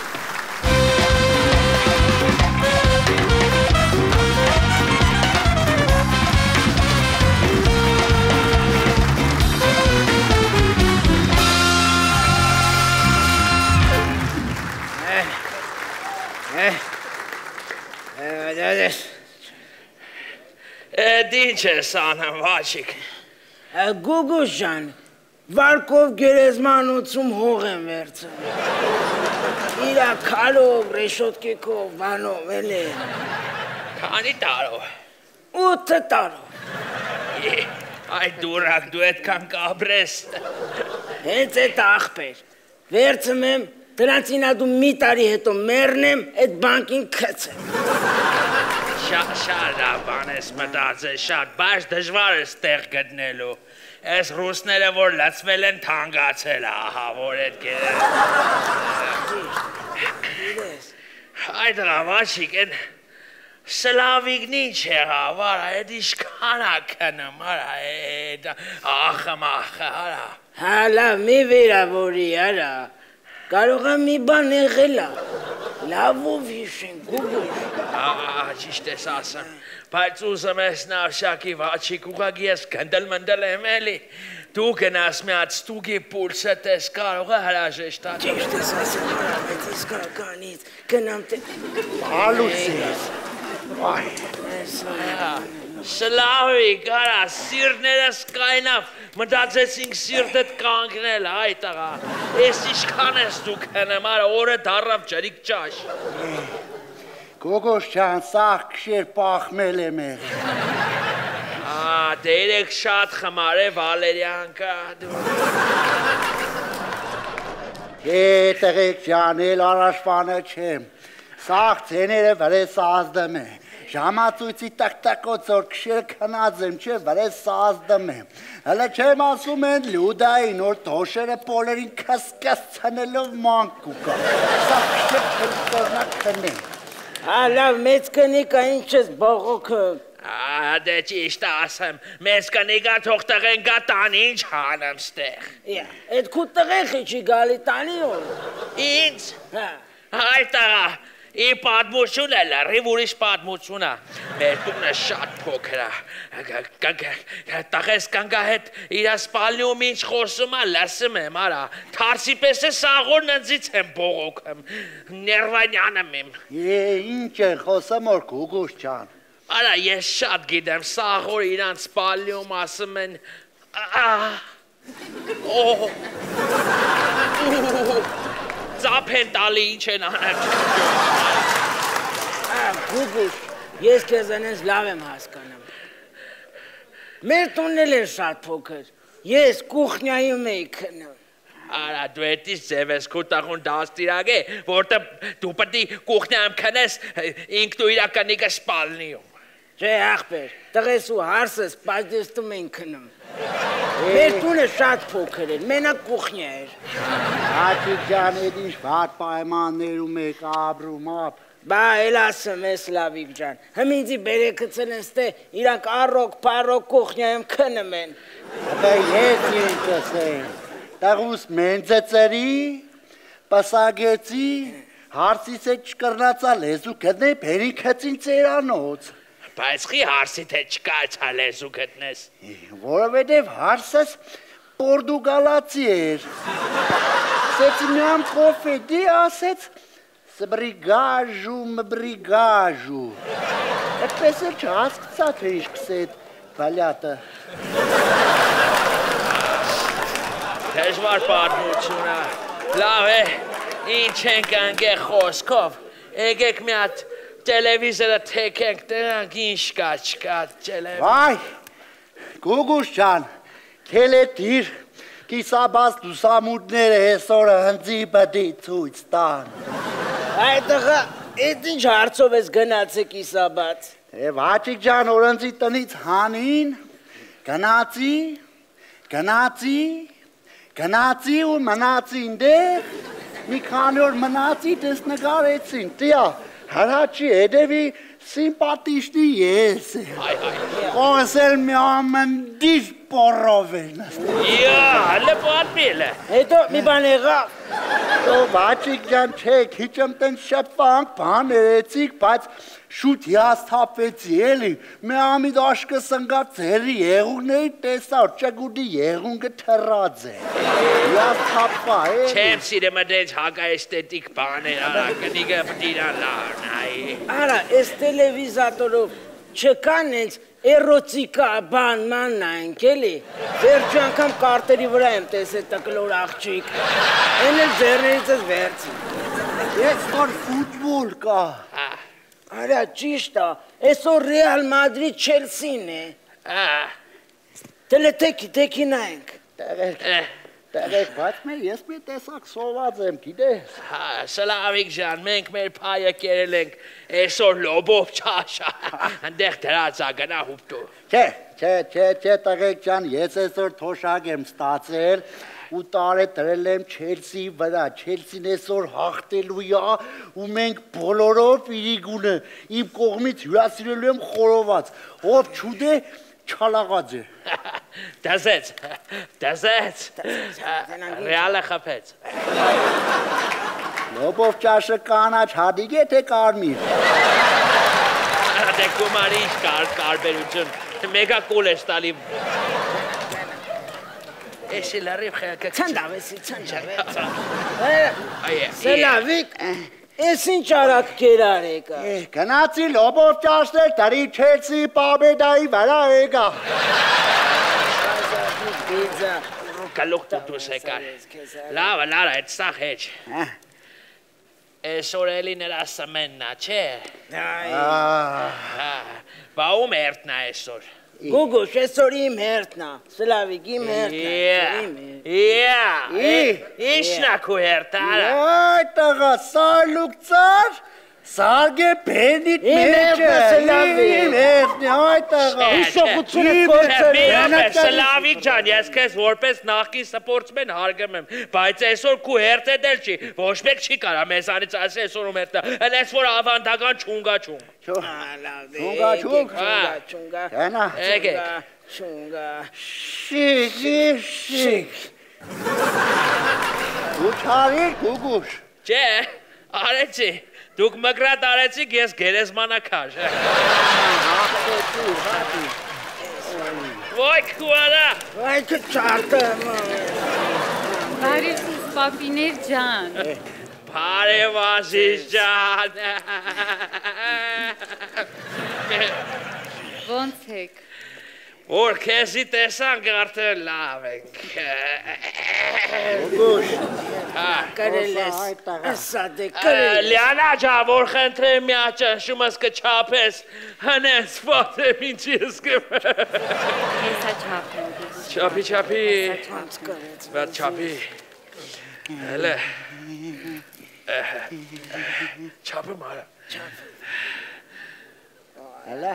Դինչ ես անում, վաչիկ։ Գուգուշ ջան, վարկով գերեզմանոցում հող եմ վերցնում։ Իրա քալով, ռեշոտկեքով, բանով, էլի։ Քանի տարով։ ութ տարով։ Այ դուրակ, դու այդքան կաբրես։ Հենց այդ աղբեր, վերցում եմ, դրանցին ադու մի տարի հետո մեռնեմ, այդ բանկին քցեմ։ Շատ լավ բան ես մտածել, շատ, բայց դժվար է տեղ գտնելու։ Այս ռուսները, որ լացվել են, թանկացել, ահա, որ այդ գերես։ Այդ լավաչիկ, այդ սլավիկն ինչ եղավ, արա, այդ իշքան ա կնում, արա, այդ ախմ ախը, արա։ Հա, լավ, մի վիրավորի, արա, կարող է մի բան եղել ա, լավով հիշեն, գուգուշ։ Ճիշտ ես ասում, բայց ուզում ես նավշակի վաչիկ ուղղակի ես գնդել մնդել եմ էլի, դու գնաս մի հատ ստուգի պուլսդ ես կարող է հրաժեշտ տալ։ Ճիշտ ես ասում, բայց ես կարականից գնամ թե… Ալուց ես, այ, Շլավի, կարա, սիրտներս կայնավ, մտածեցինք սիրտդ կանգնել, այ տղա, ես իշքան ես դու կնեմ, արա օրը դարավ ջրիկ ճաշ։ Գոգոշ ջան, սաղ քշեր պախմել եմ եղ։ Դե երեք շատ խմար է Վալերյանկա դու։ Է, տղեկ ջան, էլ առաջվանը չեմ, սաղ ծեները վրես ազդեմ է, ժամացույցի տակտակոց որ քշերը քնած եմ, չէ, վրես ազդեմ է, հլը չեմ ասում են լյուդային, որ թոշերը պոլերին կսկս ծնելով մանք ուկա, սաղ քշեր չորնակ քնեմ։ Հա, լավ, մեծ կնիկա ինչ ես բողոքը։ Դե ճիշտ ասեմ, մեզ կնիկա թող տղեն գա տանի ինչ հանեմ ստեղ։ Էդ քու տղեխի չի գալի տանի որ։ Ինձ։ Հայ տղա, ի պատմություն է լրիվ ուրիշ պատմություն է։ Մեր տունը շատ փոքր է։ Տղես կանգա հետ իր սպալնիում ինչ խոսում է, լսում եմ, արա։ Թարսի պես է սաղորն ընձից եմ բողոքում, ներվանյանը եմ։ Ինչ են խոսում որ գուգուշ ջան։ Արա, ես շատ գիտեմ, սաղոր իրանց սպալնիում ասում են, ծապ են տալի ինչ են անեմ։ Գուգուշ, ես կեզ անենց լավ եմ հասկանում։ Մեր տունն էլ են շատ փոքր, ես կուխնյայում էի քնում։ Արա, դու էտիս ձև ես քու տաղուն դաստիրակ է, որտեղ դու պտի կուխնյայում քնես, ինք դու իրականիկը սպալնիում։ Չէ, աղբեր, տղես ու հարսս պաժդեստում են քնում։ Մեր տունը շատ փոքր էր, մենակ կուխնյա էր։ Հաչիկ ջան, էդ ինչ վատ պայմաններում եք ապրում, ապ։ Բա, էլ ասում ես լավիկ ջան, հմինձի բերեկցել են ստե, իրանք առոք, պարոք կուխնյայում քնում են։ Բա ես ինչ ասեմ, տաղուս մենձեցերի, պասագեցի, հարսից է չկրնացա լեզու կդնե բերի քծին ծերանոց։ Բայց խի հարսիդ է չկայցա լեզու գտնես։ Որովհետև հարսս պորդուգալացի էր։ Սեցի միամ կոֆետի ասեց սբրիգաժու մբրիգաժու։ Էդպես էլ չհասկցա թե իշքս էդ բալյատը։ Դժվար պատմություն է, լավ է, Ինչ ենք անգեղ խոսքով։ Եկեք մի հատ տելևիզորը թեքենք, դրանք ինչ կա, չկա տելևիզոր։ Վայ, Գուգուշ ջան, քելետիր կիսաբաց լուսամուտները հեսօրը հնձի բդի ցույց տան։ Այդ տղա, այդ ինչ հարցով ես գնացել կիսաբաց։ Եվ հաճիկ ջան օրենցի տնից հանին, գնացի, գնացի, գնացի ու մնացի ինտեղ, մի քանի օր մնացի դες նկարեցին, տիա, հարաճի հետևի սիմպատիշնի ես է, կողս էլ մի ամնդիր պորով են աստ։ Յա, հլը պատմիլ է։ Հետո մի բան եղավ։ Ով հաճիկ ջան չեք, հիճմ տեն շպանք, բան երեցիք, բայց շուտ հիասթապեցի էլի, մի ամիդ աշկը սնգավ ձերի եղունների տեսա, ճգուդի եղունգը թրած է, հիասթապա էլի։ Չեմ սիրեմ դեջ հագայեստետիկ բաներ, արա, կնիգը պտիրան լարն, այ։ Արա, ես տելևիզատորով չկան ենց էրոտիկա բան ման նայնք էլի, վերջի անգամ կարտերի վրա եմ տեսել տկլոր աղջիկ, են էլ ձերներից ես վերցի։ Ես որ ֆուտբոլ կա։ Արա, ճիշտ է, այսօր Ռեալ Մադրիդ Չելսին է։ Տելետեքի, տեքի նայենք։ Տեղեք, տեղեք, բայց մեր ես մի տեսակ սոված եմ, գիտես։ Հա, Սլավիկ ջան, մենք մեր փայը կերել ենք այսօր լոբով չաշա, ընդեղ դրած ա գնա հուպտու։ Չէ, չէ, չէ, չէ, տեղեք ջան, ես այսօր թոշակ եմ ստացել ու տարե դրել եմ Չելսիի վրա, Չելսին այսօր հաղթելու է ու մենք բոլորով իրիկունը իմ կողմից հյուրասիրելու եմ խորոված, ով չուդե չալաղած է։ Դասեց, դասեց, ռեալը խփեց։ Լոբով ճաշը կանաչ հադիկ է թե կարմիր։ Դե գումար ինչ կար կարբերություն, մեգա կուլ է ստալի։ Էսի լարիվ խելքը Ցնդավեսի, ցնդավեսի։ Սելավիկ, ես ինչ արակ կերար եկա։ Գնացի լոբով ճաշներ դարի Չելսի պաբեդայի վրա եկա։ Գալուխ տուտուս եկար։ Լավը, լարա, էտ սաղ հեչ։ Այսօր էլի նրա սմեննա, չէ։ Բա ում երտնա այսօր։ Գուգուշ, այսօր իմ հերտնա, Սլավիկ, իմ հերտնա։ Իա, ինչնա քու հերտ, արա։ Այ տղա, սարլուկ ծար, սարգե բենիտ մեջը, իմ հերտնի, այ տղա։ Հիշողություն է կործել։ Սլավիկ ջան, ես քեզ որպես նախկին սպորտսմեն հարգում եմ, բայց այսօր քու հերթը դել չի, ոչ մեկ չի կարա մեզանից ասել այսօր ում հերթը, այս որ ավանդական չունգա չունգ։ Չունգա չունգ, չունգա, Գանա, չունգա, շիգի շիգ։ Ու չարիր գուգուշ։ Չէ, արեցի, դուք մգրատ արեցիք, ես գերեզմանակար։ Ոյ քուարա։ Ոյ քչարտը։ Բարև ձեզ պապիներ ջան։ Բարև Ազիզ ջան։ Ոնց եք։ Որ քեզի տեսանք արդեն լավ ենք։ Գուգուշ։ Կրել ես, ասա դե կրել։ Լիանա ջան, որ խնդրեմ մի ճնշումս կչափես, հնես ֆոտեմ ինչ ես կեմ։ Եսա չափեմ։ Չափի, չափի։ Բայց չափի։ Հələ։ Չափը մարը։ Չափ։ Հələ։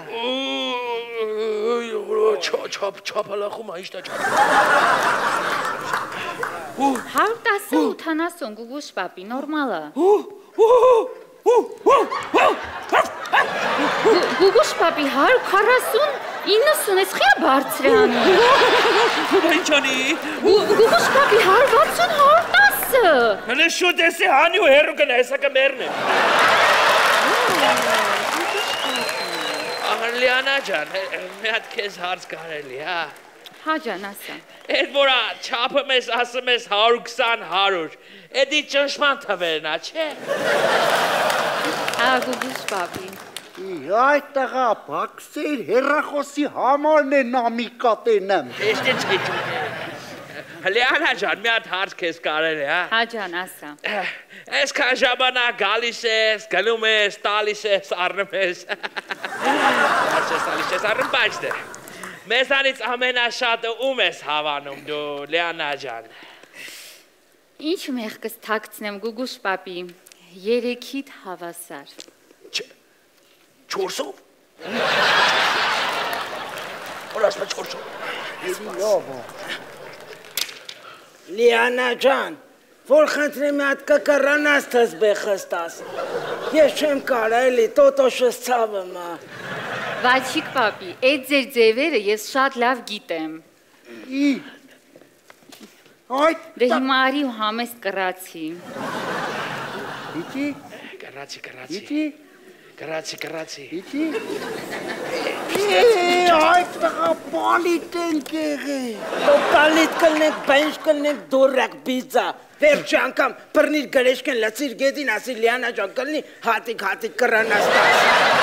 Չափ, չափալախում է, իշտա չափ։ հարյուր տասը ութանասուն գուգուշ պապի, նորմալ է։ Գուգուշ պապի, հարյուր քառասուն իննսուն, ես խիա բարձր է անում։ Ինչ անի։ Գուգուշ պապի, հարյուր վաթսուն, հարյուր տասը։ Հələ շուտ եսի հանի ու հերու կնա, եսա կմերն է։ Ահր Լիանա ջան, մի հատ քեզ հարց կարելի, հա։ Հա ջան, ասա։ Էդ որա չափը մեզ ասում ես հարյուր քսան հարյուր, էդի ճնշման թվերն ա, չէ։ Հա գուգուշ պապի։ Այ տղա, բաքսեր հերախոսի համարն է նամիկա տենեմ։ Էստե չեչում։ Լիանա ջան, մի հատ հարց քեզ կարելի, հա։ Հա ջան, ասա։ Այսքան ժամանակ գալիս ես, գնում ես, տալիս ես, առնում ես։ Ես տալիս ես, առնում բայց դե։ Մեզանից ամենաշատը ում ես հավանում դու, Լիանա ջան։ Ինչ մեղքս թաքցնեմ, Գուգուշ պապի, երեքիդ հավասար։ Չորսով։ Որ ասպա չորսով։ Լիանա ջան, որ խնդրեմ մի հատ կկռանաս թս բեխստաս։ Ես չեմ կարա էլի, տոտոշս ցավը մա։ Վաչիկ պապի, այդ ձեր ձևերը ես շատ լավ գիտեմ։ Դե հիմա արի ու համեստ կռացի։ Իչի։ Կռացի, կռացի։ Կռացի, կռացի։ Իչի։ Այդ տղա պալիտ ենք եղել։ Պալիտ կլնենք, բենջ կլնենք, դուրակ բիծա։ Վերջի անգամ բռնիր գրեշկեն լծիր գետին, ասի Լիանա ջան կլնի, հատիկ, հատիկ կռանաս տաս։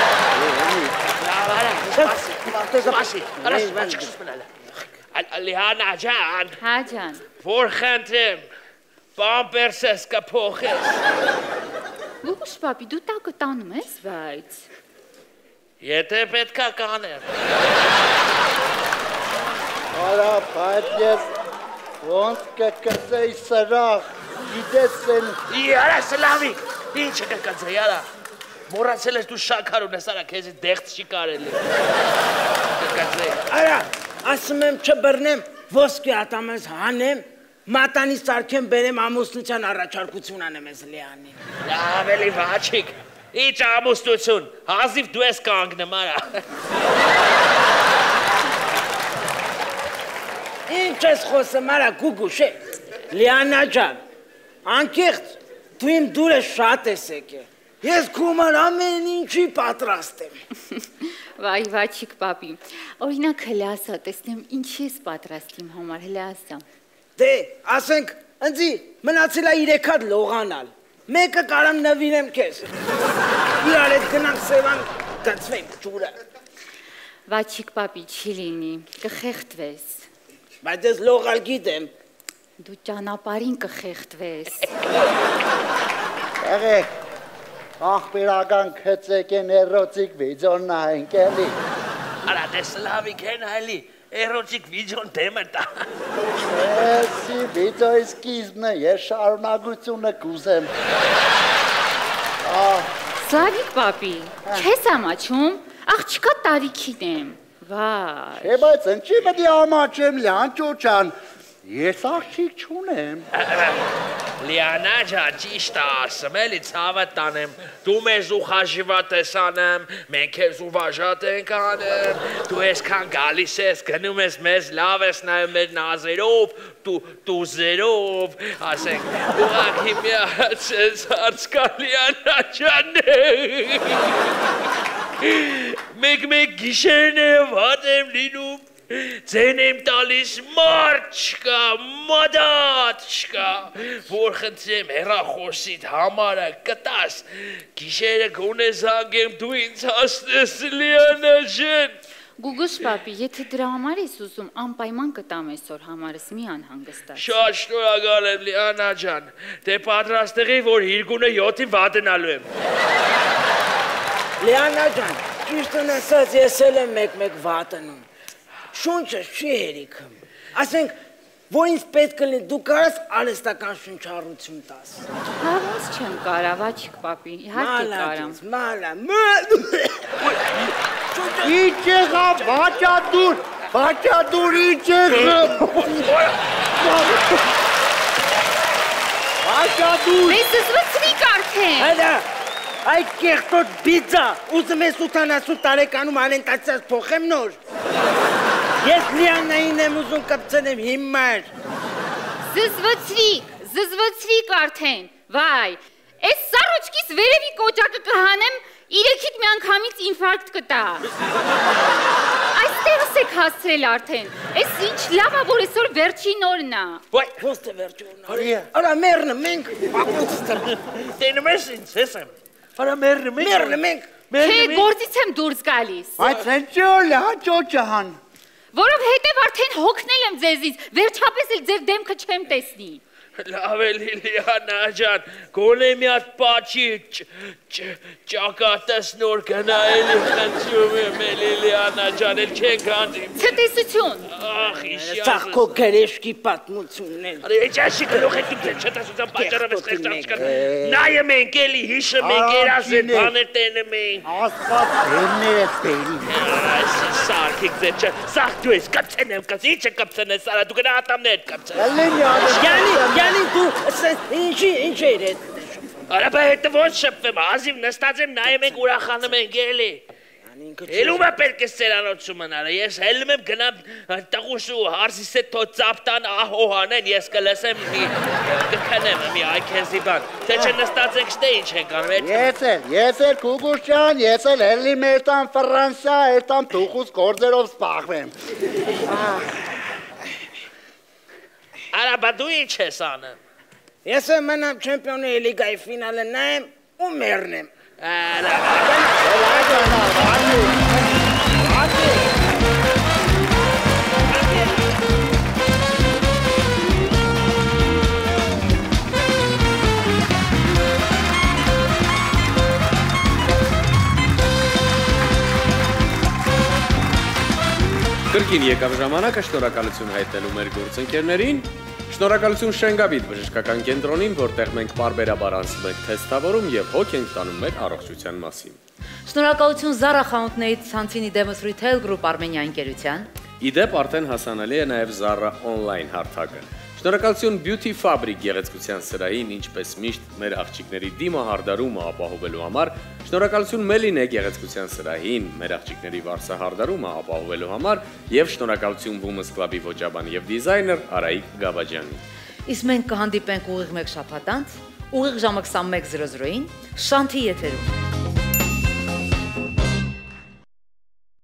Սպասի, Լիանա ջան։ Հա ջան։ Որ խնդրեմ, պամպերսես կփոխես։ Գուգուշ պապի, դու տակը տանում ես, բայց։ Եթե պետքա կանեմ։ Արա, բայց ես ոնց կկծեի սրախ, գիտես են։ Արա, Սլավիկ, ինչ կկծեի, արա։ Մորացել ես դու շաքար ունես, արա, քեզի դեղց չի կարելի։ Կկծեի։ Արա, ասում եմ չբռնեմ, ոսկի ատամես հանեմ, մատանի սարքեմ բերեմ ամուսնության առաջարկություն անեմ ես Լիանին։ Լավ էլի վաչիկ, ինչ ամուսնություն, հազիվ դու ես կանգնեմ, արա։ Ինչ ես խոսում, արա, Գուգուշ է, Լիանա ջան, անկեղծ, դու իմ դուրը շատ ես եկել, ես քումար ամեն ինչի պատրաստ եմ։ Վայ, վաչիկ պապի, օրինակ հլե ասա, տեսնեմ ինչ ես պատրաստ իմ համար, հլե ասա։ Դե, ասենք, ընձի, մնացել է իրեք հատ լողանալ, մեկը կարամ նվիրեմ քեզ, իրար էտ գնանք սևան գծվենք ջուրը։ Վաչիկ պապի, չի լինի, կխեղտվես։ Բայց ես լողալ գիտեմ։ Դու ճանապարհին կխեղտվես։ Եղեք, աղբերական քծեք են էրոտիկ վիդյոն նայենք էլի։ Արա, դե Սլավիկ են այլի, էրոտիկ վիդյոն դեմը տա։ Էսի վիդյոյի սկիզբն է, ես շարունակությունը կուզեմ։ Սլավիկ պապի, չես ամաչում, աղջկա տարիքին եմ, վայ։ Չէ, բայց ընչի պետք է ամաչեմ, Լիան ջան, ես աղջիկ չունեմ։ Լիանա ջան, ճիշտ ասում էլի ցավը տանեմ, դու մեզ ուխաժիվատ ես անեմ, մենք ես ուվաժատ ենք անեմ, դու այսքան գալիս ես, գնում ես մեզ լավ ես նայում մեր նազերով, տուզերով, ասենք, ուղղակի միացես հարցկա Լիանա ջան։ Մեկ-մեկ գիշերն է վատ եմ լինում, ձեն եմ տալիս մարդ չկա, մադատ չկա, որ խնդրեմ հեռախոսիդ համարը կտաս, գիշերը գոնե զանգեմ դու ինձ հասնես Լիանա ջան։ Գուգուշ պապի, եթե դրա համար ես ուզում, անպայման կտամ այսօր համարս մի անհանգստաց։ Շատ շնորհակալ եմ Լիանա ջան, դե պատրաստ եղի, որ հիրգունը յոթին վատնալու եմ։ Լիանա ջան, ճիշտն ասած ես էլ եմ մեկ-մեկ վատնում, շունչս չի հերիքում, ասենք, որ ինձ պետք կլինի, դու կարաս արհեստական շնչառություն տաս։ Հա ոնց չեմ կարա, վաչիկ պապի, իհարկե կարամ։ Մալա, մալա, Ինչ եղա, բաճադուր, բաճադուր ինչ եղա։ Բաճադուր։ Մեզ զզվցրիկ արդեն։ Հələ, այդ կեղտոտ բիծա, ուզում ես ութանասուն տարեկանում անենտացիաս փոխեմ նոր։ Ես Լիանային եմ ուզում կպցնեմ հիմար։ Զզվցրիկ, զզվցրիկ արդեն, վայ, ես սարոչքիս վերևի կոճակը կհանեմ, իրեքիդ մի անգամից ինֆարկտ կտա։ Այստեղս եք հասցրել արդեն, ես ինչ լավա, որ այսօր վերջին օրն է։ Վայ, ոստ է վերջին օրն է։ Արա մերնը մենք, տենում ես ինձ ես եմ, արա մերնը մենք։ Մերնը մենք։ Չէ, գործից եմ դուրս գալիս։ Բայց ընջոլ, հա ճոճահան։ Որով հետև արդեն հոգնել եմ ձեզից, վերջապես էլ ձեր դեմքը չեմ տեսնի։ Լավ է Լիլիանա ջան, գոնե մի հատ պաչի ճակատս նոր գնայելի խնդրում եմ Լիլիանա ջան, էլ չենք հանդիպ։ Ցտեսություն։ Ախ, իշյա։ Սաղ քո գերեշկի պատմությունն են։ Արի էջաշի գլուխետ դու չտեսության պատճառը վստահ չկա։ Նայում ենք էլի, հիշում ենք, երազել բաներ տենում ենք։ Աստված բերներ է բերի։ Այս սարքիկ ձեր չէ, սաղ դու ես կպցնեմ, կած իչը կպցնես, արա դու գնա ատամներ կպցնես։ Յանի դու ինչի ինչ էր այդ։ Արա բա հետը ոչ շփվեմ, ազիվ նստած եմ, նայում ենք ուրախանում ենք էլի։ Ելում է պետք է սերանոցում մնալը, ես հելում եմ գնամ տղուս ու հարսիս է թո ծապտան ահոհանեն, ես կլսեմ մի կքնեմ մի այքեզի բան, թե չէ նստած ենք շտե ինչ ենք անում։ Ես էլ, ես էլ Քուգուշ ջան, ես էլ հելի մեր տան Ֆրանսիա, այդ տան տուխուս գործերով սպաղվեմ։ Արա բա դու ինչ ես անում։ Ես եմ մնամ չեմպիոնների լիգայի ֆինալը նայեմ ու մեռնեմ։ Կրկին եկավ ժամանակը շնորհակալություն հայտնելու մեր գործընկերներին, շնորհակալություն Շենգաբիթ բժշկական կենտրոնին, որտեղ մենք պարբերաբար անցնում ենք թեստավորում եւ հոգ ենք տանում մեր առողջության մասին։ Շնորհակալություն Zara խանութների ցանցինի Demos Retail Group Armenia ընկերության։ Իդեպ արդեն հասանելի է նաեւ Zara online հարթակը։ Շնորհակալություն Beauty Fabric գեղեցկության սրահին, ինչպես միշտ մեր աղջիկների դիմահարդարումը ապահովելու համար, շնորհակալություն Meline գեղեցկության սրահին, մեր աղջիկների վարսահարդարումը ապահովելու համար եւ շնորհակալություն Women's Club-ի ոճաբան եւ դիզայներ Արայիկ Գաբաջյանին։ Իսկ մենք կհանդիպենք ուղիղ մեկ շաբաթ անց, ուղիղ ժամը քսանմեկ զրո զրոին, Շանթի եթերում։